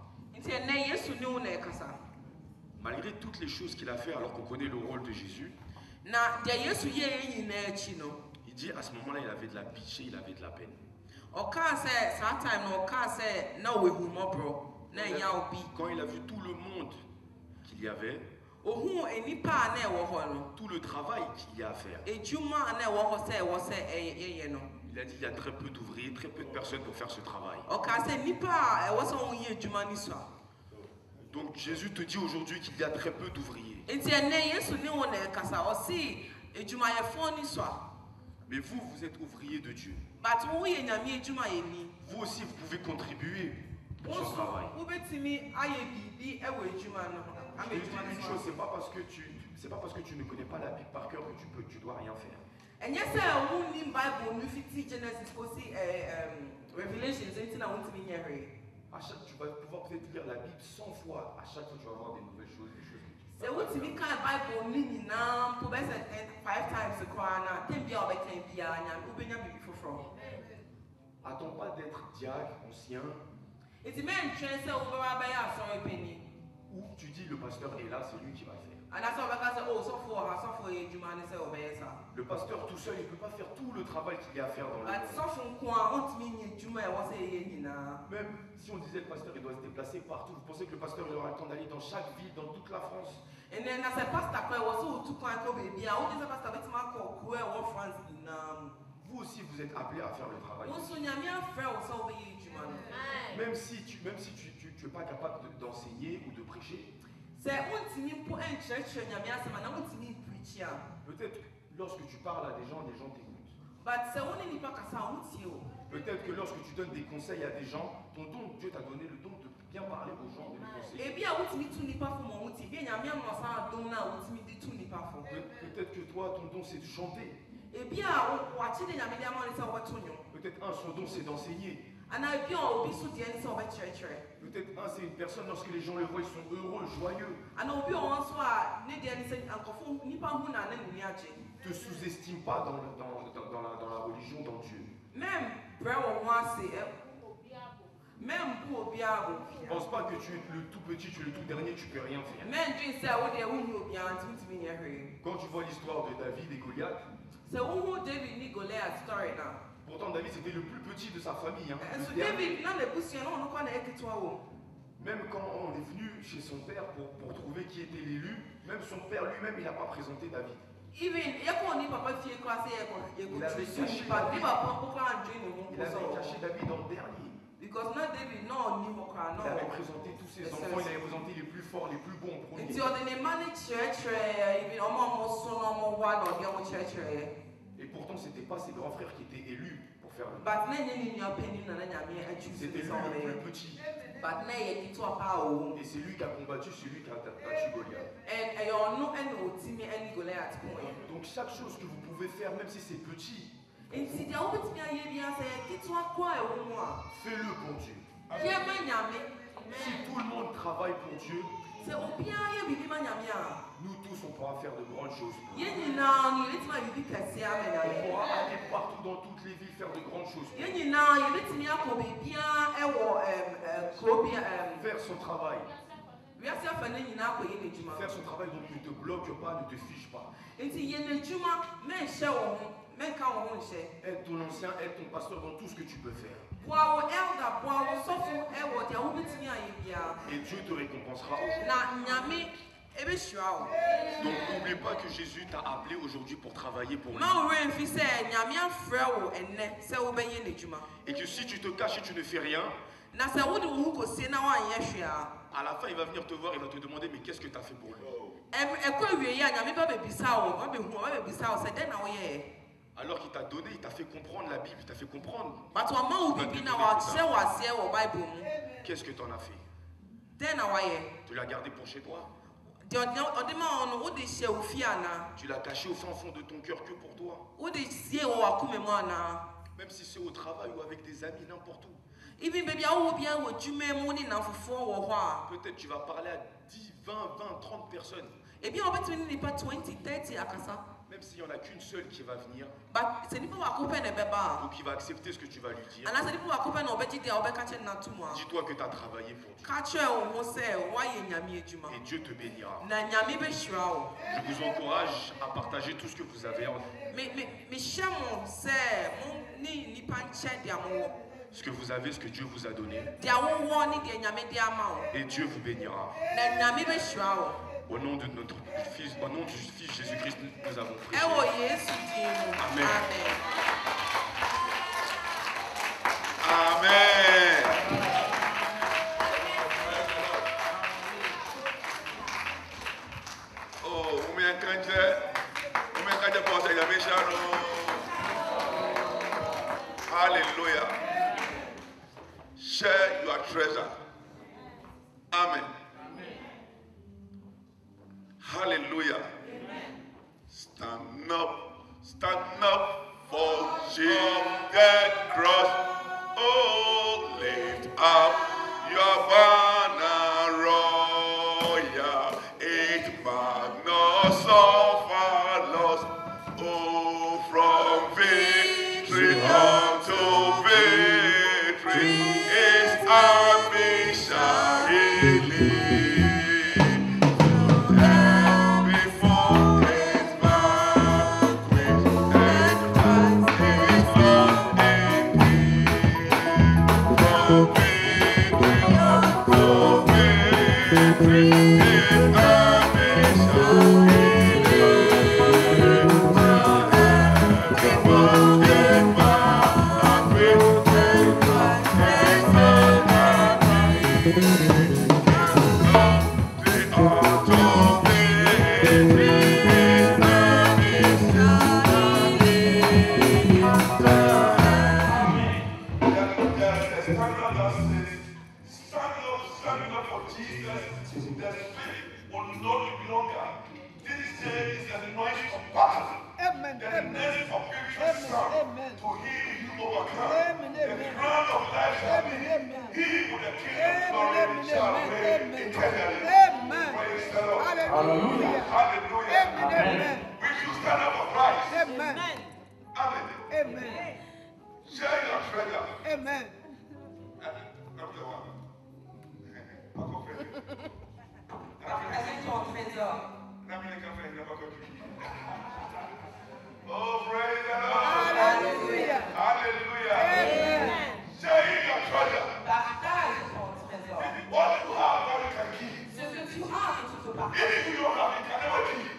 Malgré toutes les choses qu'il a fait, alors qu'on connaît le rôle de Jésus, il dit à ce moment-là, il avait de la pitié, il avait de la peine. Quand il a vu tout le monde qu'il y avait, tout le travail qu'il y a à faire, il a dit qu'il y a très peu d'ouvriers, très peu de personnes pour faire ce travail. Donc Jésus te dit aujourd'hui qu'il y a très peu d'ouvriers. Mais vous, vous êtes ouvriers de Dieu. Vous aussi, vous pouvez contribuer pour ce travail. Je te dis une chose, c'est pas parce que tu ne connais pas la Bible par cœur que tu dois rien faire. À chaque, tu vas pouvoir peut-être lire la Bible 100 fois. À chaque fois, tu vas voir des nouvelles choses, des choses que tu vas Attends pas d'être diacre, ancien. Ou tu dis le pasteur est là, c'est lui qui va faire. Le pasteur tout seul, il ne peut pas faire tout le travail qu'il y a à faire dans le monde. Même si on disait le pasteur il doit se déplacer partout, vous pensez que le pasteur il aura le temps d'aller dans chaque ville, dans toute la France? Vous aussi vous êtes appelés à faire le travail. Même si tu n'es pas capable d'enseigner ou de prêcher. Peut-être lorsque tu parles à des gens t'écoutent. Peut-être que lorsque tu donnes des conseils à des gens, ton don, Dieu t'a donné le don de bien parler aux gens, de les conseiller. Peut-être que toi, ton don c'est de chanter. Peut-être son don c'est d'enseigner. Peut-être c'est une personne, lorsque les gens le voient, ils sont heureux, joyeux. Ne te sous-estime pas dans la religion, dans Dieu. Ne pense pas que tu es le tout petit, tu es le tout dernier, tu ne peux rien faire. Quand tu vois l'histoire de David et Goliath, pourtant David c'était le plus petit de sa famille. Même quand on est venu chez son père pour trouver qui était l'élu, même son père lui-même il n'a pas présenté David. Il avait caché David en dernier. Il avait présenté tous ses enfants, il avait présenté les plus forts, les plus bons en premier. Et pourtant, ce n'était pas ses grands frères qui étaient élus pour faire le C'était lui le plus petit. Et c'est lui qui a combattu celui qui a battu Goliath. Donc chaque chose que vous pouvez faire, même si c'est petit, Fais-le pour Dieu. Si tout le monde travaille pour Dieu, nous tous on pourra faire de grandes choses. On pourra aller partout dans toutes les villes faire de grandes choses. Faire son travail. Faire son travail, donc ne te bloque pas, ne te fiche pas. Aide ton ancien, aide ton pasteur dans tout ce que tu peux faire. Et Dieu te récompensera aujourd'hui. Donc n'oublie pas que Jésus t'a appelé aujourd'hui pour travailler pour lui. Et que si tu te caches et tu ne fais rien, à la fin il va venir te voir, il va te demander mais qu'est-ce que tu as fait pour lui? Alors qu'il t'a donné, il t'a fait comprendre la Bible, il t'a fait comprendre. Qu'est-ce que tu en as fait? Tu l'as gardé pour chez toi? Tu l'as caché au fond de ton cœur que pour toi? Même si c'est au travail ou avec des amis, n'importe où. Peut-être tu vas parler à 10, 20, 30 personnes. Même s'il n'y en a qu'une seule qui va venir, ou qui va accepter ce que tu vas lui dire, dis-toi que tu as travaillé pour Dieu. Et Dieu te bénira. Je vous encourage à partager tout ce que vous avez en vous. Ce que vous avez, ce que Dieu vous a donné. Et Dieu vous bénira. Au nom de notre Fils, au nom du Fils Jésus-Christ, nous avons prié. Amen. Amen. Oh, hallelujah. Share your treasure. Amen. Hallelujah. Stand up for Jesus cross. Oh, lift up your banner royal. It might not suffer loss. Oh, from victory unto victory is our mission. Oh, praise the Lord. Hallelujah. Hallelujah. Amen. Share your treasure. What you have, God can give. If you don't have, you can never give.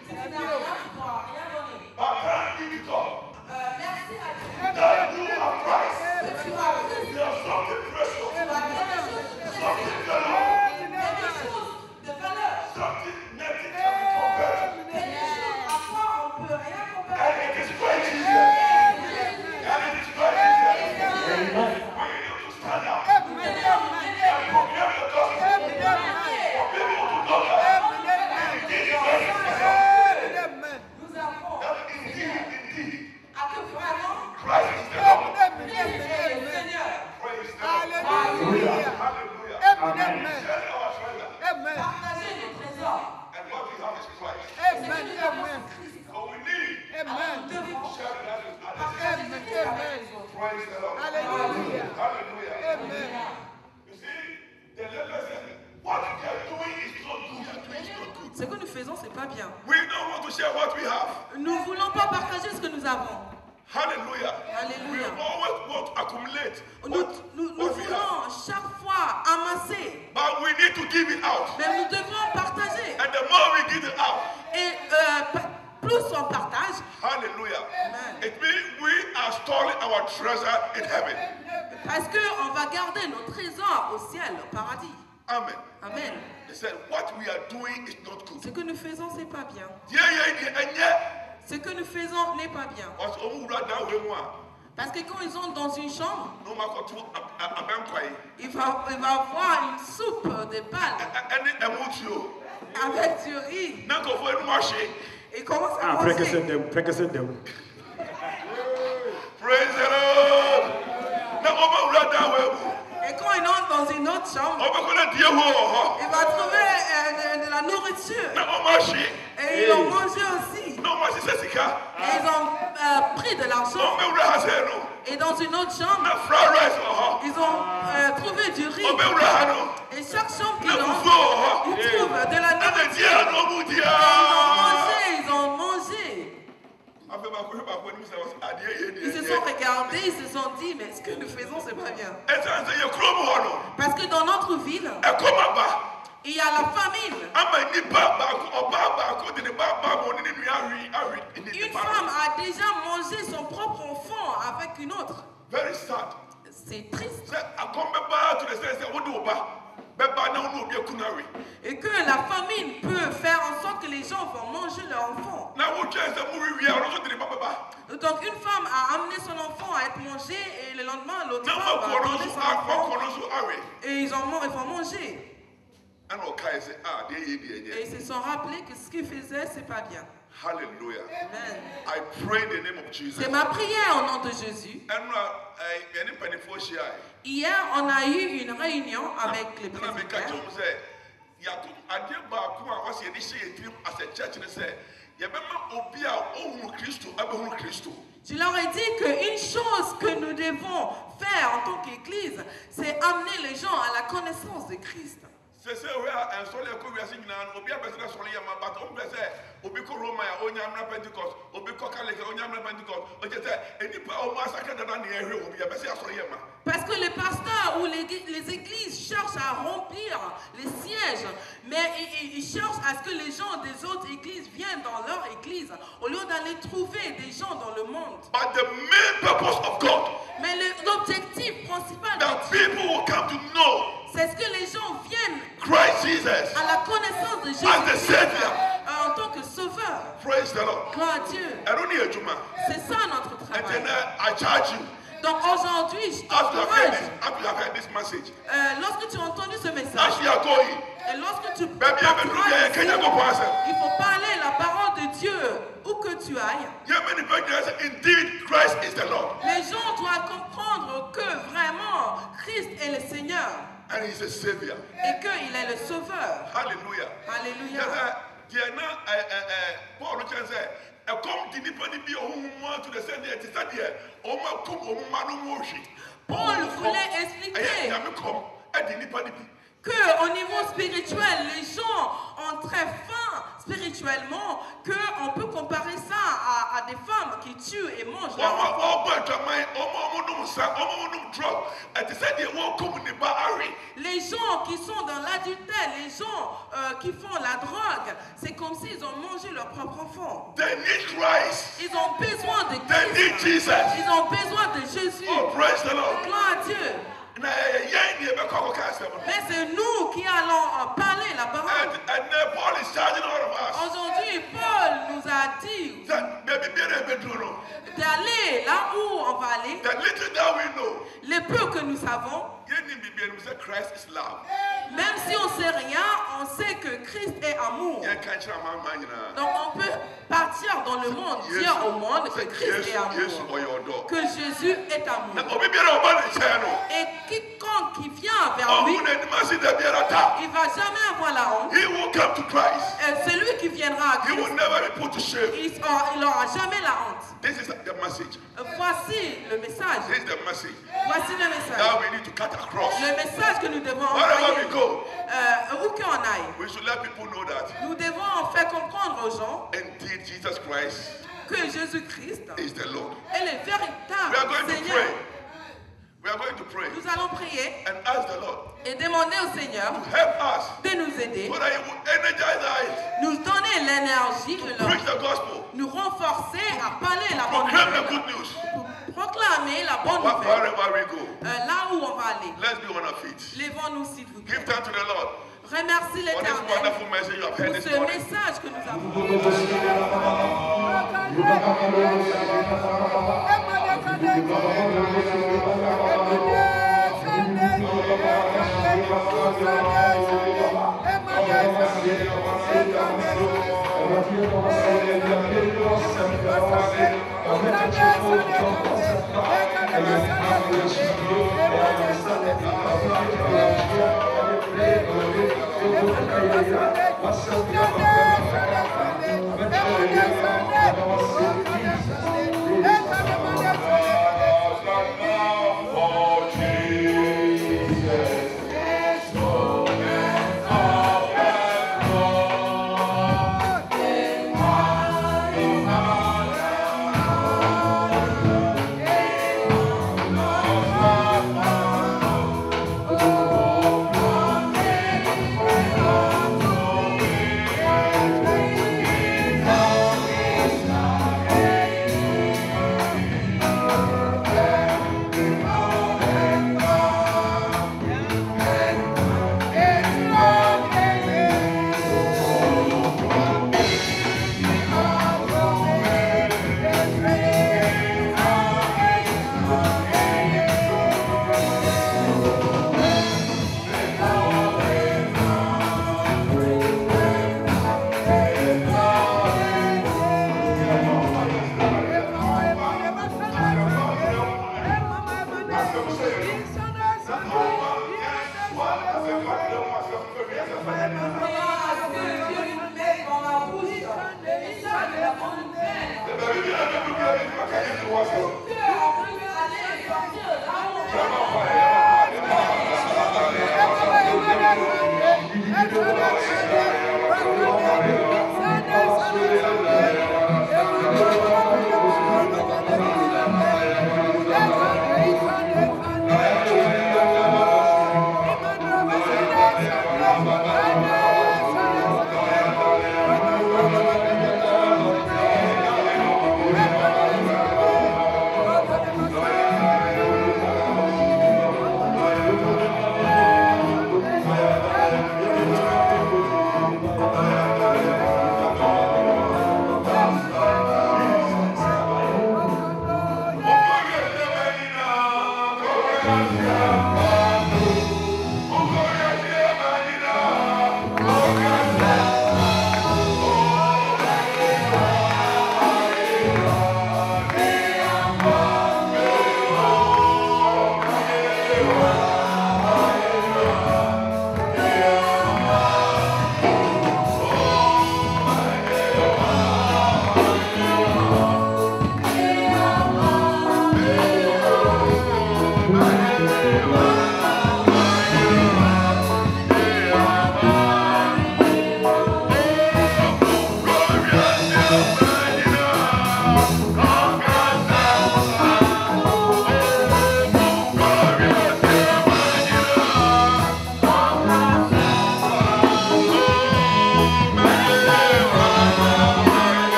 c'est pas bien. We don't want to share what we have. Nous ne voulons pas partager ce que nous avons. Hallelujah. Alléluia. We always want to accumulate Nous what we have. voulons chaque fois amasser, But we need to give it out. mais nous devons partager. And the more we give it out, Et plus on partage, hallelujah, Amen. it means we are storing our treasure in heaven. parce qu'on va garder nos trésors au ciel, au paradis. Amen. Amen. They said, what we are doing is not good. Ce que nous faisons, c'est pas bien. Ce que nous faisons n'est pas bien. Parce que quand ils sont dans une chambre, il va avoir une soupe de balles avec du riz. Il commence à manger. Praise the Lord. Praise the Lord. Et quand il entre dans une autre chambre, il va trouver de la nourriture. Et ils ont mangé aussi. Et ils ont pris de l'argent. Et dans une autre chambre, ils ont trouvé du riz. Et chaque chambre qu'ils ont, ils trouvent de la nourriture. Et ils ont mangé. Ils se sont regardés, ils se sont dit, mais ce que nous faisons, c'est pas bien. Parce que dans notre ville, il y a la famine. Une femme a déjà mangé son propre enfant avec une autre. Very sad. C'est triste. Et que la famine peut faire en sorte que les gens vont manger leur enfant. Donc une femme a amené son enfant à être mangé et le lendemain l'autre femme va manger son enfant et ils vont manger. Et ils se sont rappelés que ce qu'ils faisaient, c'est pas bien. Hallelujah. Amen. I pray in the name of Jesus. C'est ma prière au nom de Jésus. Hier, on a eu une réunion avec les présidents. Je leur ai dit qu'une chose que nous devons faire en tant qu'Église, c'est amener les gens à la connaissance de Christ. C'est ça, oui, un soleil que we are seeing now. Obi a besoin de soleil, mais pas on besoin. Obi ko Roma ya, on y a un Pentecost. Obi ko Kaleke, on y a un Pentecost. On dit ça, et ni pas au moins ça que dans les héros, obi a besoin de soleil, mais. Parce que les pasteurs ou les églises cherchent à remplir les sièges, mais ils cherchent à ce que les gens des autres églises viennent dans leur église, au lieu d'aller trouver des gens dans le monde. But the main purpose of God, mais l'objectif principal that people will come to know, c'est ce que les gens viennent Christ Jesus, à la connaissance de Jésus as the Savior, en tant que sauveur. Praise the Lord. Gloire à Dieu. C'est ça notre travail. And then I charge you. Donc aujourd'hui, je t'encourage. Lorsque tu as entendu ce message, et lorsque tu il faut parler la parole de Dieu où que tu ailles. Les gens doivent comprendre que vraiment Christ est le Seigneur. And he's a savior. Et qu'il est le sauveur. Hallelujah. Alléluia. Paul voulait expliquer qu'au niveau spirituel, les gens ont très faim spirituellement, qu'on peut comparer ça à des femmes qui tuent et mangent leurs enfants. Les gens qui sont dans l'adultère, les gens qui font la drogue, c'est comme s'ils ont mangé leur propre enfant. Ils ont besoin de Christ. Ils ont besoin de Jésus. Gloire à Dieu. Mais c'est nous qui allons parler la parole. Aujourd'hui, Paul nous a dit d'aller là où on va aller. Le peu que nous savons, même si on ne sait rien, on sait que Christ est amour. Donc on peut partir dans le monde, dire au monde que Christ est amour, que Jésus est amour. Et quiconque qui vient vers lui, il ne va jamais avoir la honte. Et celui qui viendra à Christ, il n'aura jamais la honte. Voici le message. Voici le message need to cut across. Le message que nous devons Wherever envoyer, we go, où qu'on aille, we should let people know that nous devons faire comprendre aux gens indeed Jesus Christ que Jésus-Christ is the Lord. est le We are véritable going to Seigneur. pray. We are going to pray Nous allons prier and ask the Lord et demander au Seigneur to help us de nous aider, so that He will energize us, nous donner l'énergie et preach the gospel, nous renforcer à parler la bonne proclaim the nouvelle, good news. pour proclamer la bonne nouvelle Wherever we go, là où on va aller. let's be on our feet. Lèvons-nous s'il vous plaît. Give thanks to the Lord Remercie for this l'Éternel wonderful message you have pour heard ce this morning. message que nous avons.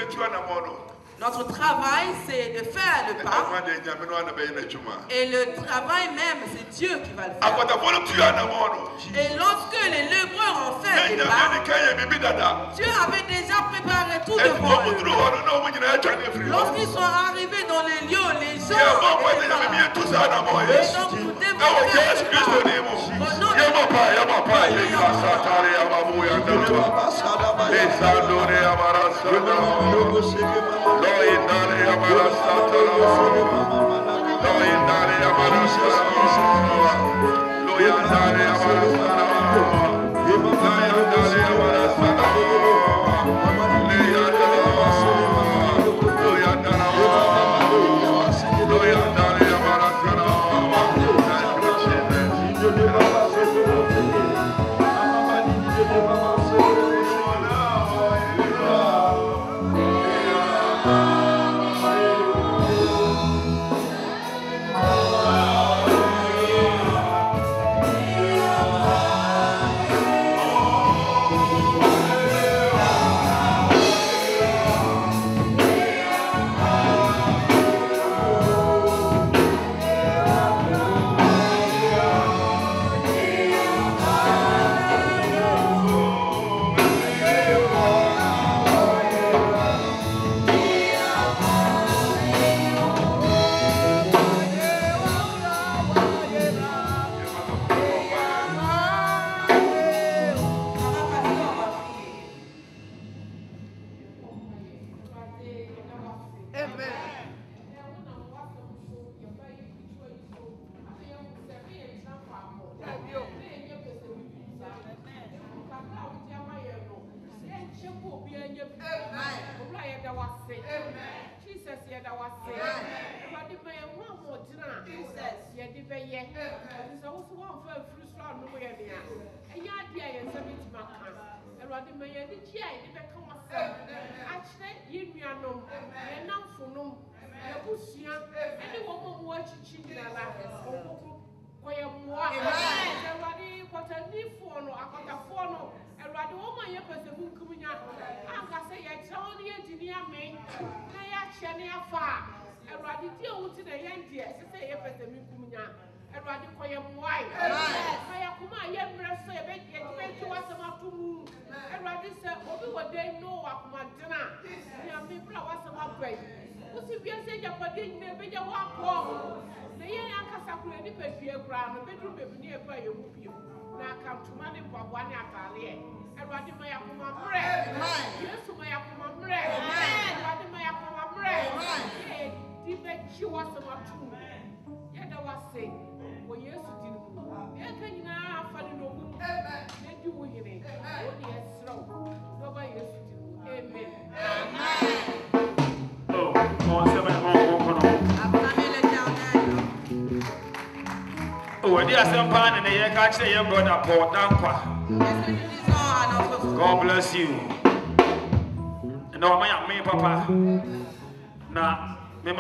Notre travail, c'est de faire le pas. Et le travail même, c'est Dieu qui va le faire. Et lorsque les lébreurs ont fait le pas, Dieu avait déjà préparé tout devant eux. Lorsqu'ils sont arrivés dans les lieux, les gens étaient là. Et donc, nous devons faire le pas. Au nom de God bless you. No, my papa. Now,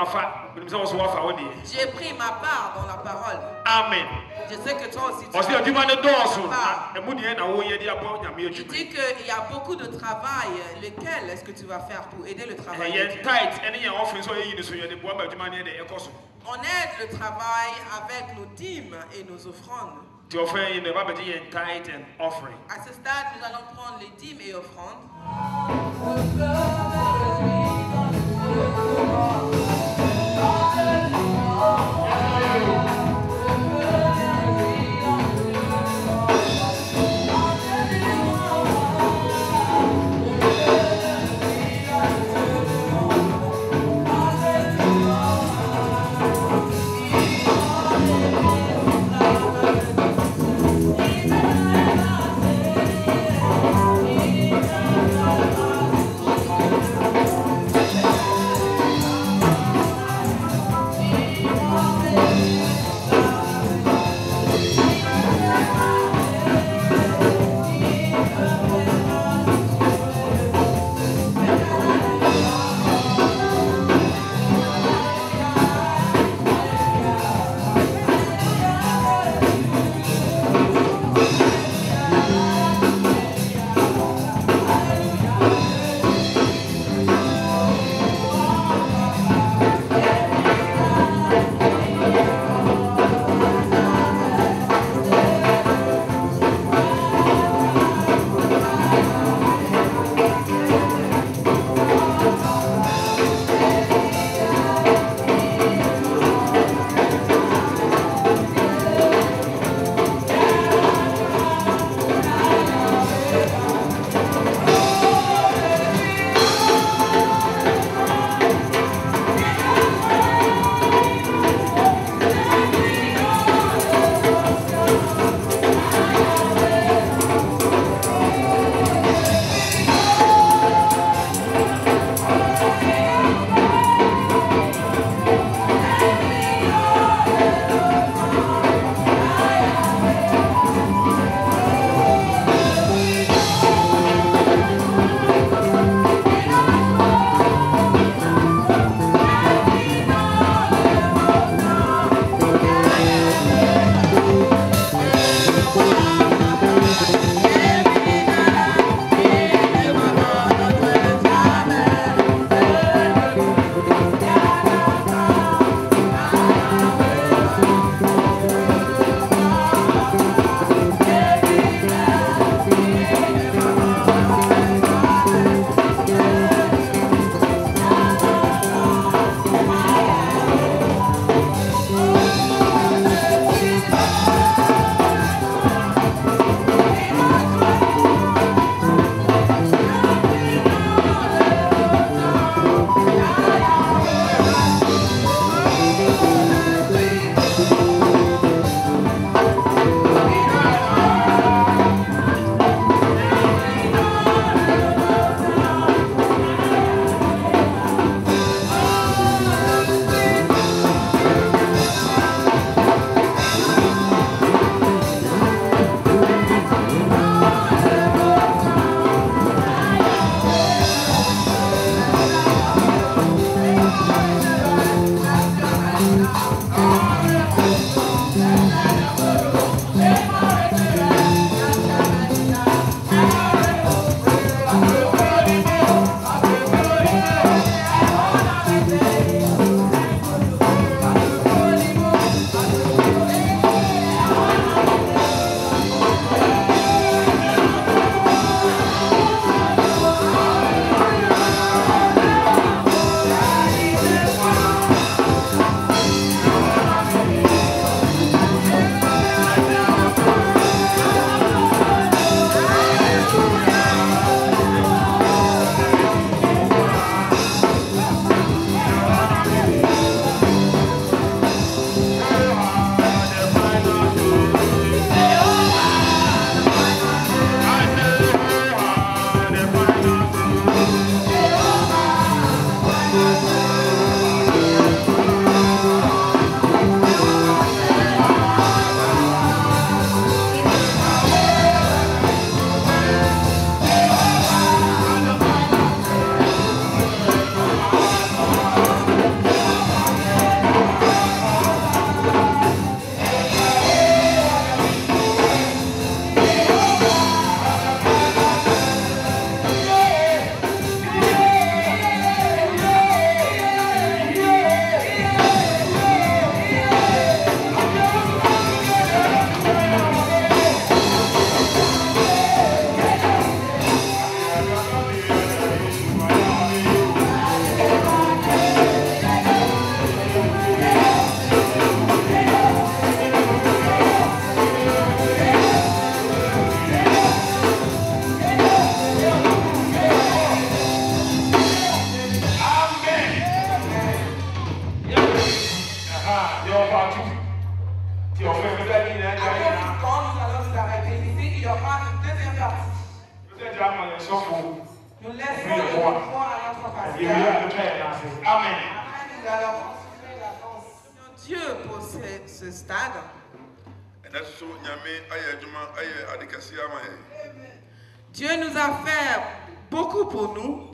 j'ai pris ma part dans la parole. Amen. Je sais que toi aussi tu as pris ma part. Je dis qu'il y a beaucoup de travail. Lequel est-ce que tu vas faire pour aider le travail de Dieu? On aide le travail avec nos dîmes et nos offrandes. À ce stade, nous allons prendre les dîmes et offrandes. Dieu pour ce stade. Dieu nous a fait beaucoup pour nous.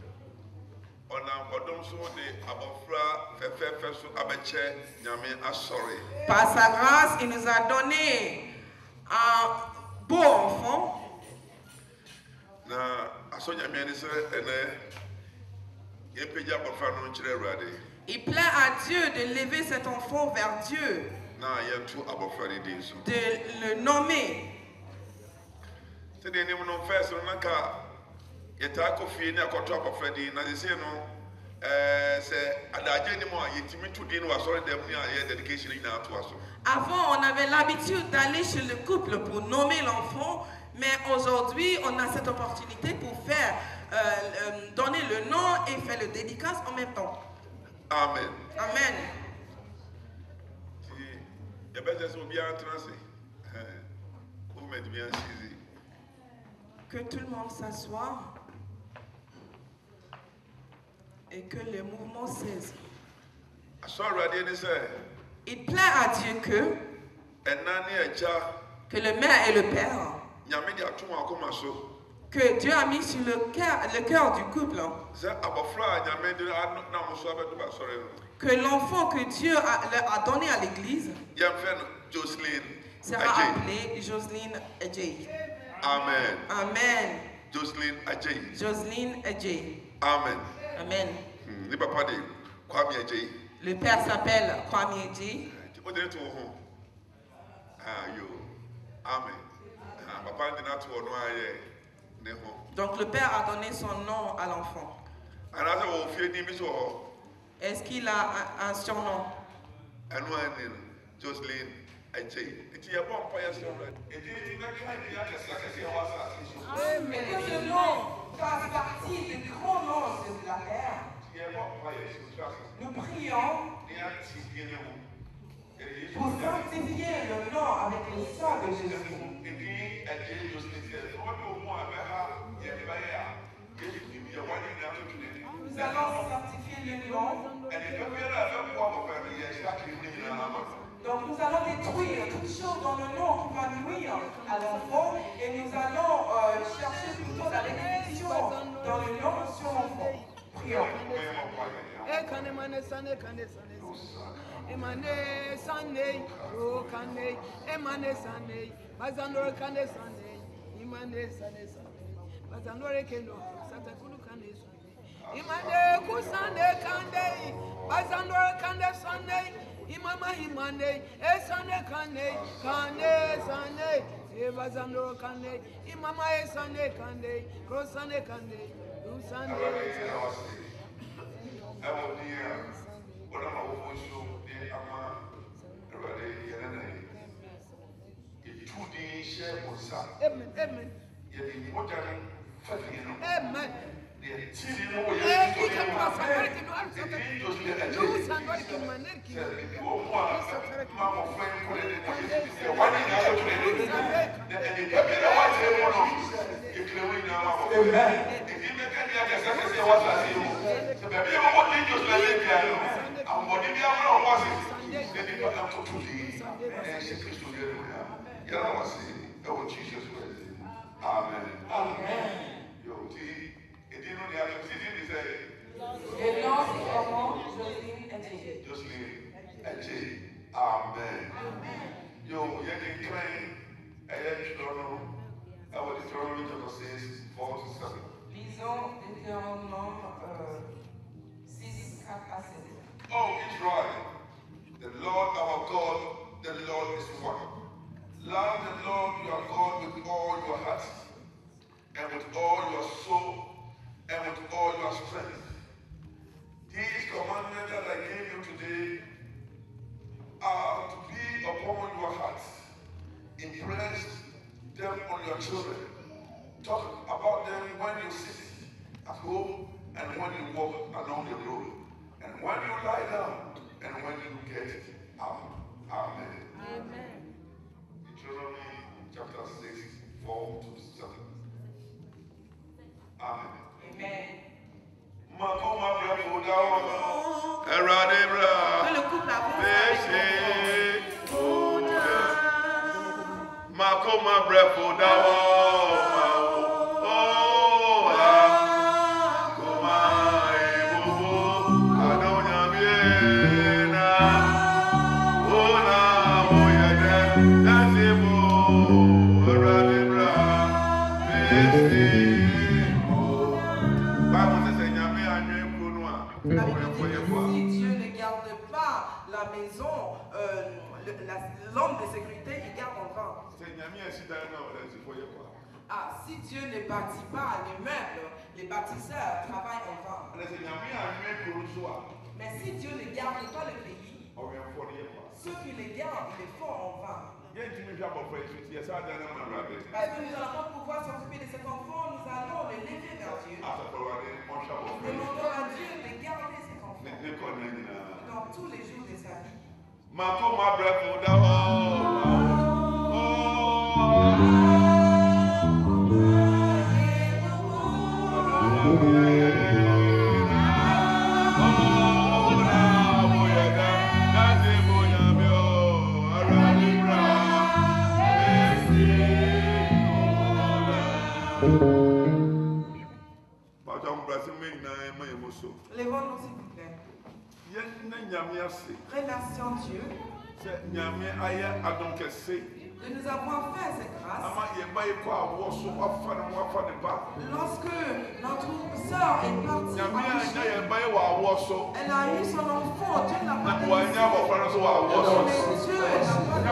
Par sa grâce, il nous a donné un beau enfant. Il plaît à Dieu de lever cet enfant vers Dieu, de le nommer. Avant, on avait l'habitude d'aller chez le couple pour nommer l'enfant, mais aujourd'hui, on a cette opportunité pour faire donner le nom et faire le dédicace en même temps. Amen. Amen. Que tout le monde s'assoie et que les mouvements cessent. Il plaît à Dieu que le mère et le père, que Dieu a mis sur le cœur du couple, que l'enfant que Dieu a donné à l'église sera appelé Jocelyne Adjei. Amen. Amen. Jocelyne Adjei. Jocelyne Adjei. Amen. Amen. Le père s'appelle Kwame Adjei. Amen. Donc le père a donné son nom à l'enfant. Est-ce qu'il a un surnom? Jocelyne Adjei. Et que ce nom fasse partie du grand nom de la terre. Nous prions pour sanctifier le nom avec le sang de Jésus. Nous allons sanctifier le nom. Donc nous allons détruire toute chose dans le nom qui va nuire à l'enfant et nous allons chercher plutôt la bénédiction dans le nom sur l'enfant. Prions. Imama himane, esane kane, kane sane, evazando kane, imama esane kane, krosane kane, usane. Amen. Amen. Amen. Oh, Israel, the Lord our God, the Lord is one. Love the Lord your God with all your heart, and with all your soul, and with all your strength. These commandments that I gave you today are to be upon your hearts. Impress them on your children. Talk about them when you sit at home and when you walk along the road, and when you lie down and when you get up. Amen. Amen. Deuteronomy chapter 6, 4 to 7. Amen. Amen. Makoma brefo dawo. Eradebra. Le couple a Makoma brefo dawo. La Bible dit que si Dieu ne garde pas la maison, l'homme de sécurité, il garde en vain. Ah, si Dieu ne bâtit pas les meubles, les bâtisseurs travaillent en vain. Mais si Dieu ne garde pas le pays, ceux qui les gardent, ils le font en vain. Parce que nous n'allons pas pouvoir s'occuper de cet enfant, nous allons le lever vers Dieu. Demandons à Dieu de garder cet enfant dans tous les jours de sa vie. Lèvons-nous s'il vous plaît. Remercions Dieu de nous avoir fait cette grâce. Lorsque notre sœur est partie, elle a eu son enfant, Dieu n'a pas décidé. Mais Dieu n'a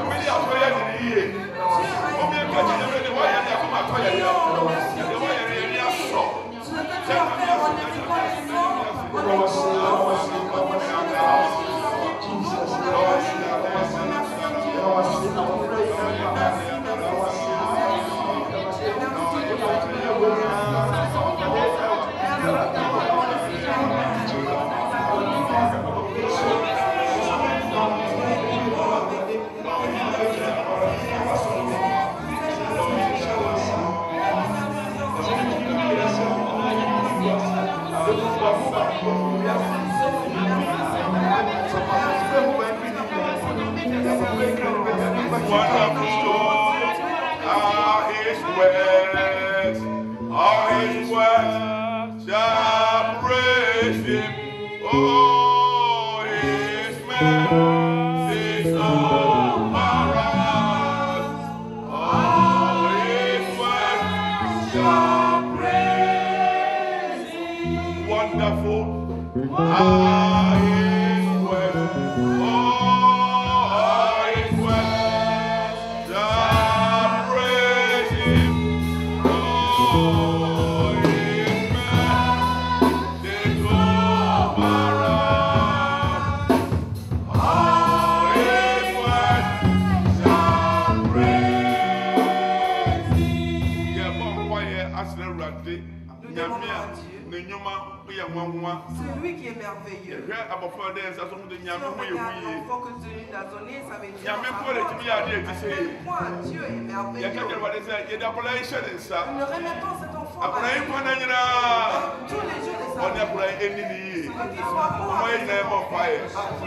celui qui est merveilleux. Si on regarde l'enfant que Dieu nous a donné, ça veut dire à quel point Dieu est merveilleux. Nous remettons cet enfant Apura impona nyina. Oni apura eni ni. Mo yi na mo fire.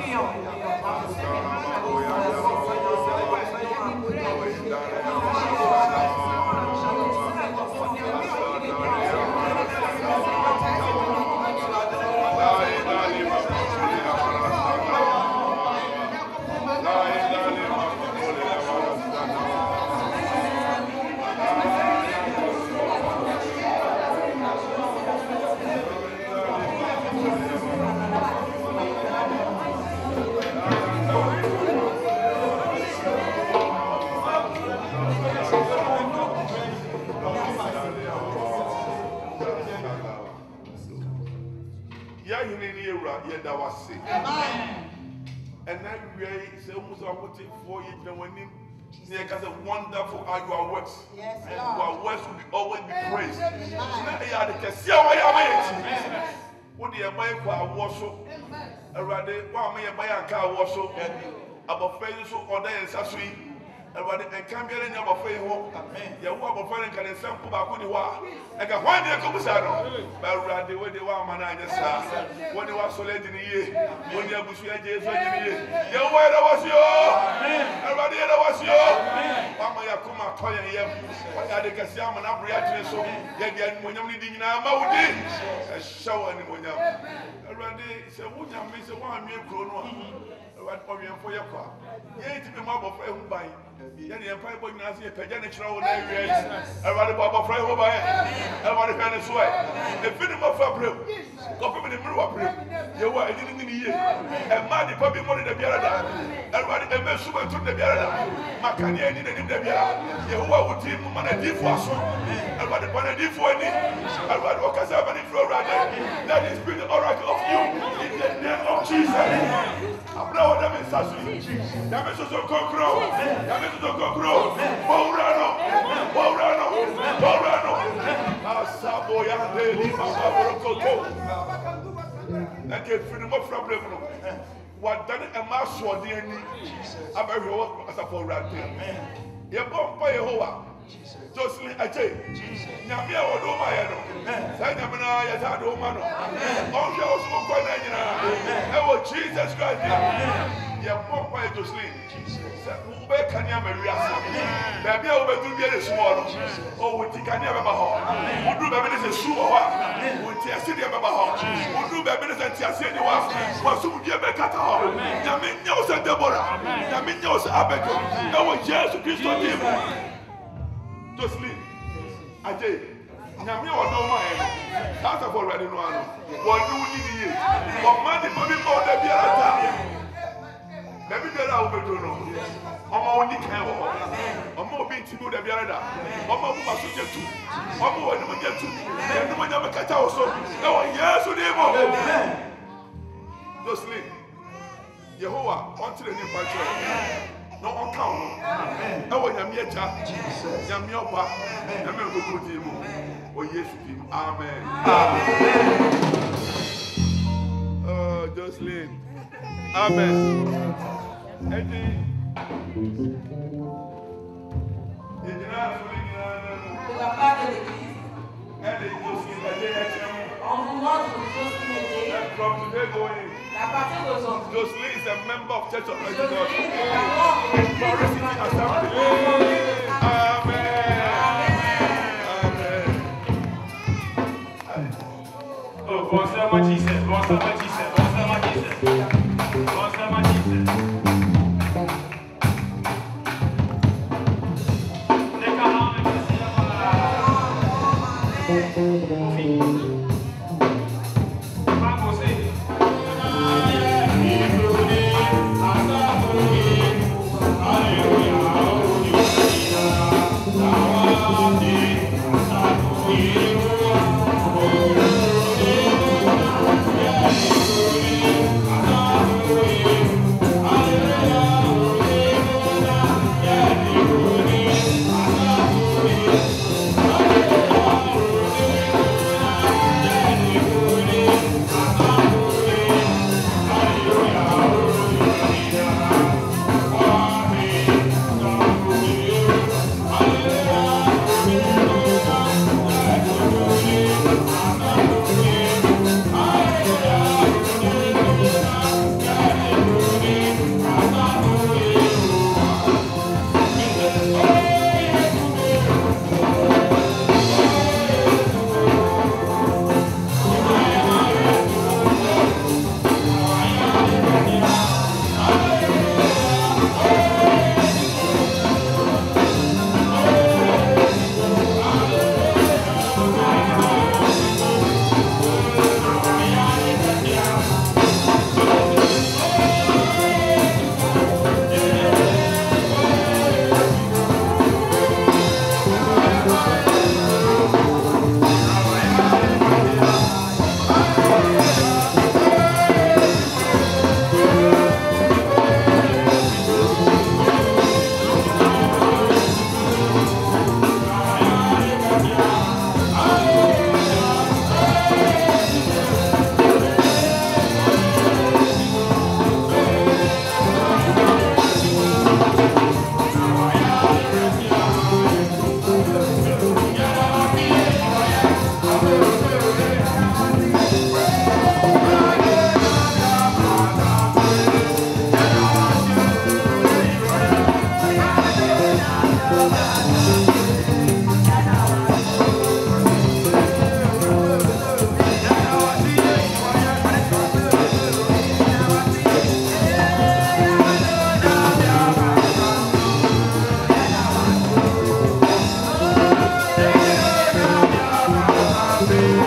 And now we say almost about 4 years now when wonderful are your works. Yes, your works will always be praised. Now you can see how I am. What do you buy for a washo? A rather, one may buy a car washo. About failure so order and sasui. And can't be any of a home. You walk of friend can sample back when you are. I got 1 year Comisano. But rather, when they were man, when they were so late in the year, when you have Bushia Jays, your word was your. Everybody was your. Mama Yakuma Toya, what are the Cassiam and Abria so? Yet, when you need in our mouth, a shower and when you are ready, say, would you miss a 1 year chrono? What for your car? Yet, the mob of a by. Then the Empire Boy Nazi, a Pajanic, everybody Bob Fry over everybody kind of sweat. The film of Fabio, copy the mirror, you were in the year, and Marty Poppy money the Biarada, everybody a mess super took the Biarada, Macania in the Biarada, you would team man a deep was, everybody want a deep one, everybody walk as a Florida. That is been the oracle of you in the name of Jesus. I'm now them in Sassy, that is also Cocro, that is also Cocro, Borano, Asaboyande, that gave freedom of problem. What done a mass or the enemy? I'm very well as a poor rat. You're born by Jehovah. Jocelyn, I tell you, Namia or no Mayano, Sanamana, Yatado Mano, all your small coin, oh Jesus Christ, you're born by Jocelyn. Where can you marry us? Maybe I will do very small. Oh, we can never home. Who do baby is a shoe or what? We see the home. Who do baby is a Tiasi was? Was who give a cat home? Yamin knows a Deborah. Yamin knows Abaco. No one cares to Christo Tim. Jocelyn, I did. Yami or no man. That's already known. What do we need? What money for me more than the other? Maybe there are over to know. Ọmọ oní kan wọ ọmọ obi ntí mi ò dẹbi ara dà ọmọ ọmọ ma so jẹ tu ọmọ wọ ẹnumọ jẹ tu ẹnumọ nyà mẹ kẹta wọ so ẹwọ Yẹsu ní ìmọ. Jocelyn Yehowa ọ̀ntìrẹ̀ ní ìpàjọ́ na ọ̀ka wọn ẹwọ nyàmí ẹja nyàmí ọba nyàmí ọgbọgbọ dì í mu wọ Yẹsu dì í mu amen. Oh Jocelyn amen. From today going, Jocelyn is a member of Church of Pentecost. Amen. Oh, bonsoir, ma Jesus. Bonsoir, ma Jesus. Bonsoir, ma Jesus. Bonsoir, ma Jesus. Hallelujah.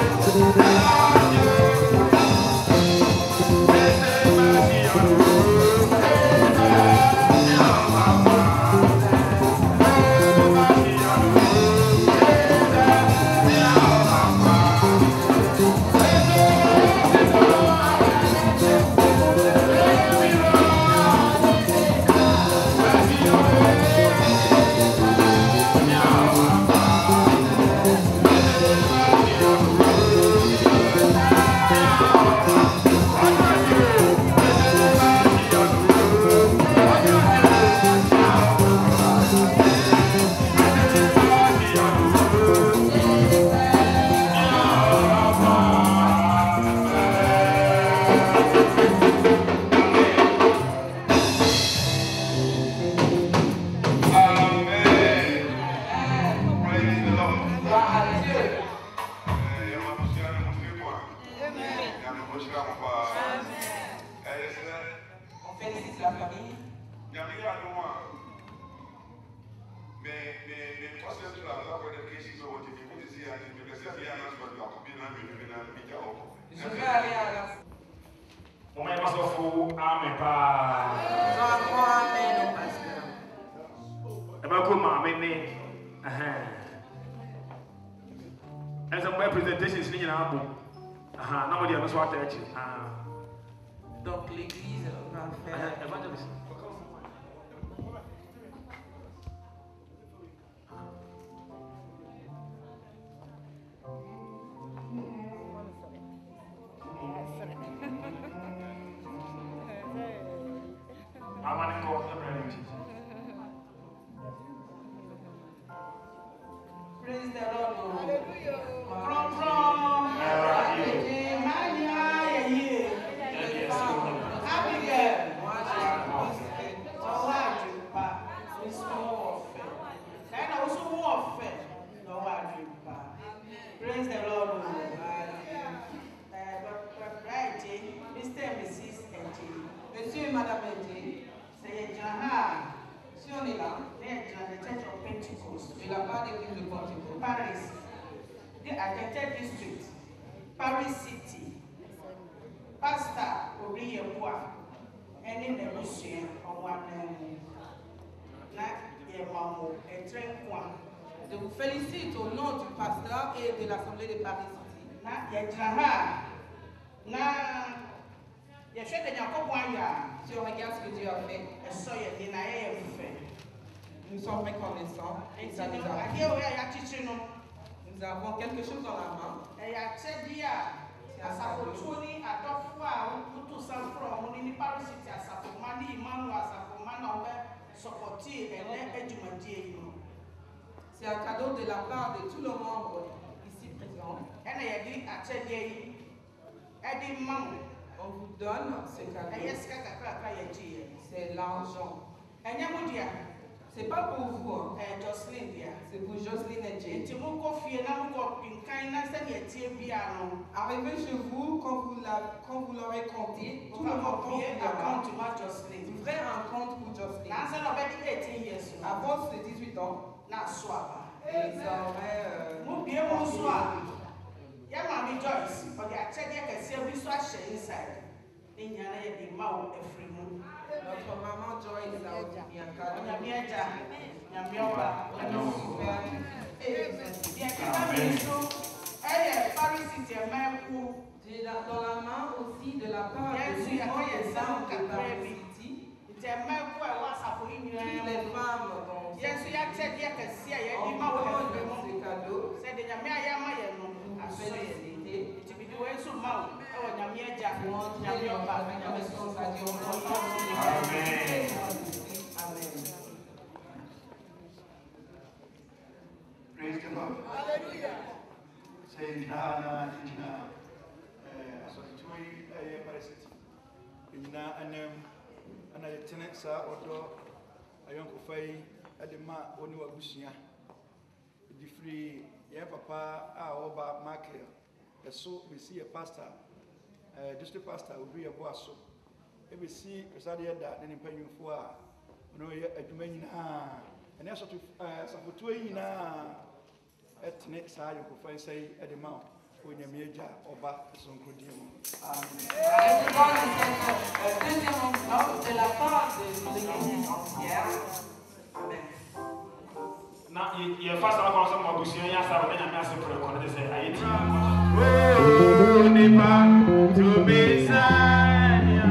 Donc l'église va faire. Praise the Lord. Hallelujah. Praise the Lord. Mr. and Mrs. Monsieur et Madame Eti, c'est Jaha, si on est là, the Church of Pentecost, de la part de l'Église de Pentecôte, Paris, the Agate District, Paris City, Pastor Obiyewa, and in the mission of one Je vous félicite au nom du pasteur et de l'Assemblée de Paris City. Si on regarde ce que Dieu a fait, nous sommes reconnaissants. Nous avons quelque chose dans la main. C'est un cadeau de la part de tout le monde ici présent. On vous donne ce cadeau. C'est l'argent. C'est pas pour vous, c'est pour Jocelyne et Jay. Arrivez chez vous, quand vous l'aurez compté, tout le montant vous ferez un compte pour Jocelyne. Avant ses 18 ans, ils notre maman Joyce a aussi bien dans la main aussi de la part de toutes les femmes de Paris City. Toutes les femmes dont ce cadeau. Vous félicitez. Praise the Lord. Hallelujah. Say Nana, Asotui, Parasite. Ina and I tenant sa or a young Kofai at the ma only Wabusia. The free, yeah, papa, our market. So we see a pastor, district pastor will be a boss. If we see a study that, then in paying for no a domain, and also to support at next side, you can find say at the mouth. Onyamieja Oba Sonkodimo. De la part de l'Église entière. Amen. Na ye fast na kon so mo busuan ya sa ba nyame ase pro kon de say ayeti oh nipa to be sanya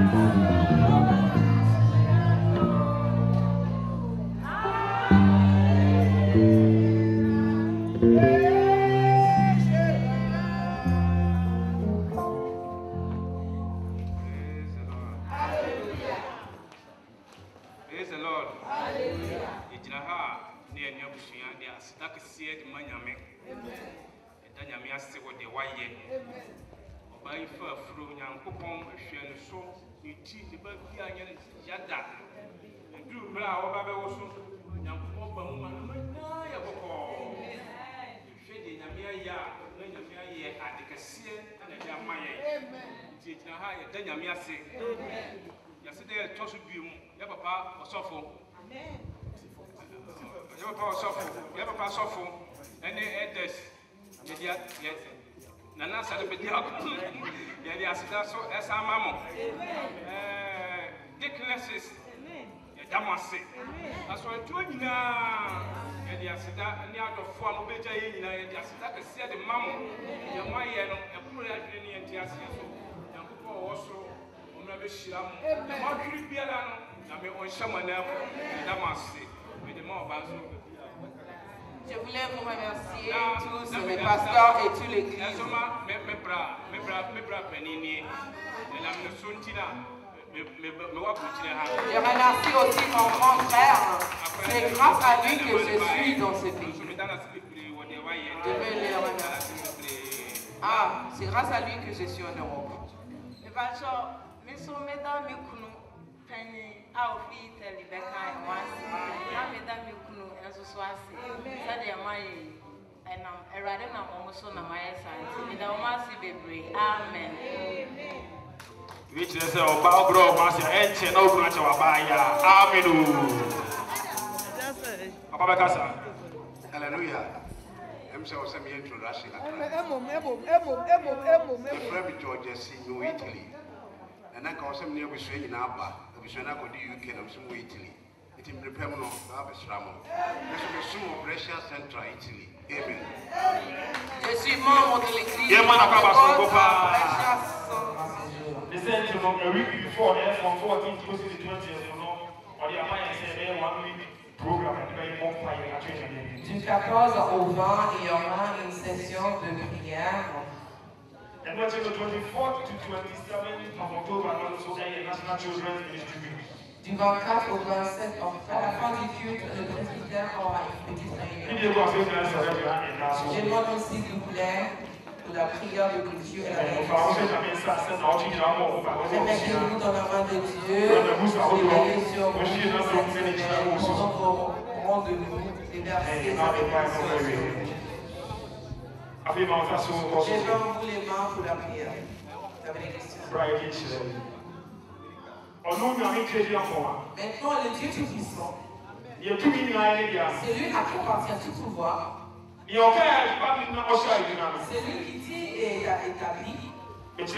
Praise the Lord. Hallelujah. Ijraha ne anya busuan de asita kese de manyame. Amen. Eda nyame ase wo de waye. Amen. Obai fa afuro nyankopon ahwe no so iti de ba bia anya ne yada. Edu bra wo ba be wo so nyankopon ba mu ma na ya boko. Amen. Hwe de nyame aya na nyame aye ade kese na de amaye. Amen. Ijraha ye da nyame ase. Amen. Yesterday tosu bimu ya papa osofo amen ya papa osofo ene edes media yes nana sare be dia ya dia asida so esa mamo dicknesses ya damase aso atu nyina ya dia asida ni adofo a mo beja ye nyina ya dia asida kese de mamo ya maye no ekuru ya dwene ni enti ase so yankopo wo so Je voulais vous remercier tous les pasteurs et tous les l'église. Je remercie aussi mon grand frère. C'est grâce à lui que je suis dans ce pays. Je veux le remercier. Ah, c'est grâce à lui que je suis en Europe. So meda me kunu penny out fi tell Rebecca and once na meda me kunu enso so ase say dey mai enam erade na mo so na mai santi meda o ma si bebre amen we tell say oba ogro ma se enche na ogro acha wa ba ya amen o papa kasa hallelujah em say o say me introduction friend George Sinyo Italy. And I call some near Bushy in Abba, the Bushana could do UK and some Italy. It is Repemno, Abesramo. This is the Sumo Brescia Central Italy. Amen. Je suis membre de l'église. Listen to me, a week before, from 14 to 20 years, or the Amaya said, 1 week program and very bonfire. Du 14 au 20, il y aura une session de prière. And what's the 24th to 27th of October, also a National Children's Ministry. Du 24 au 27 octobre, à la fin du culte, le presbytère aura une petite réunion. Je demande aussi, s'il vous plaît, pour la prière de culture et la réflexion. Remettez-vous dans la main de Dieu, veillez sur vous cette semaine, pendant vos rendez-vous, les versets avec Je vais vous les mains pour la prière. Vous avez des questions? Maintenant, le Dieu Tout-Puissant, c'est lui à qui appartient tout pouvoir. C'est lui qui dit et établi. C'est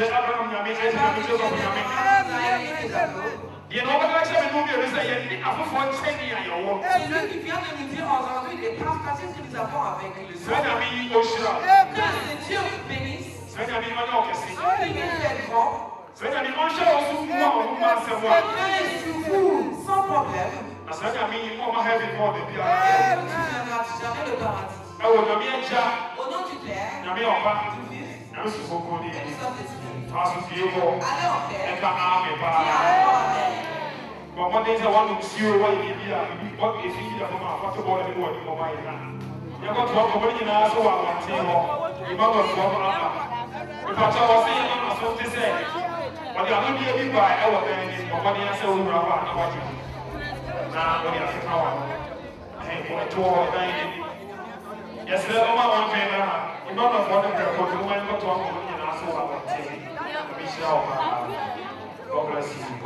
lui qui vient de nous dire aujourd'hui de partager ce que nous avons avec le Seigneur. Que Dieu vous bénisse. Qu'il nous fait grand. Sur vous, sans problème. Et tu n'auras jamais le paradis. Au nom du Père, du Fils et du Saint-Esprit. Allez en paix. Amen. One day I want to see what you did. What is he from our possible and what you are. You got to walk away in our soul. You got to walk up. If I was saying, I'm supposed to say, but you are not here by our band, but what you say, we are about you. Now, when you are power, and for a tour, yes, sir, one favor. You got to walk up, but you might not walk away in our soul. God bless you.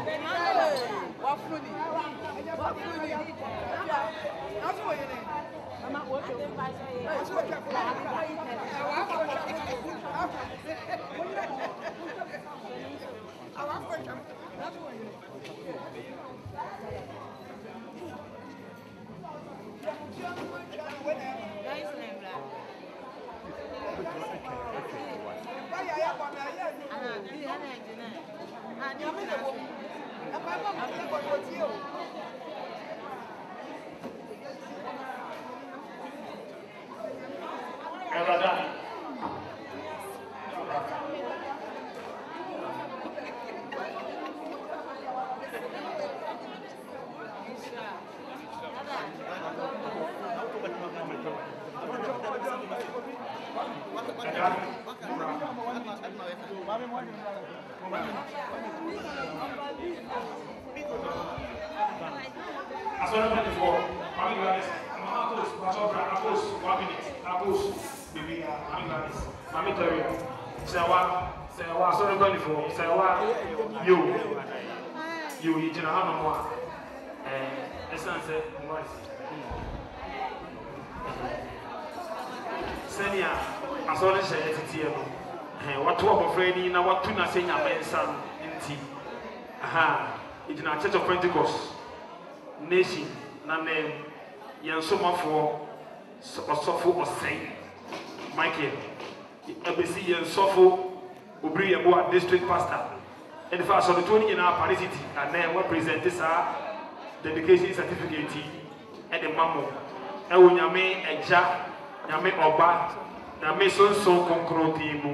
Senia, I saw the share what two of Freddy now what two na saying a son in tea. Aha, it's in a church of Pentecost nation, na name Yan Soma for Sopho or Saint Michael. ABC and Sopho Ubri Abo district pastor. And if I saw the 20 in our parity, and then what present this dedication certificate at the Mammo. Ewyame Eja, Yame Oba, Yame Son Concroti.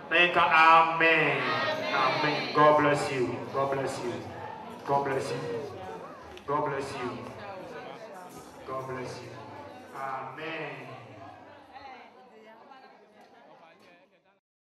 Amen. Amen. God bless you. God bless you. God bless you. God bless you. God bless you. Amen.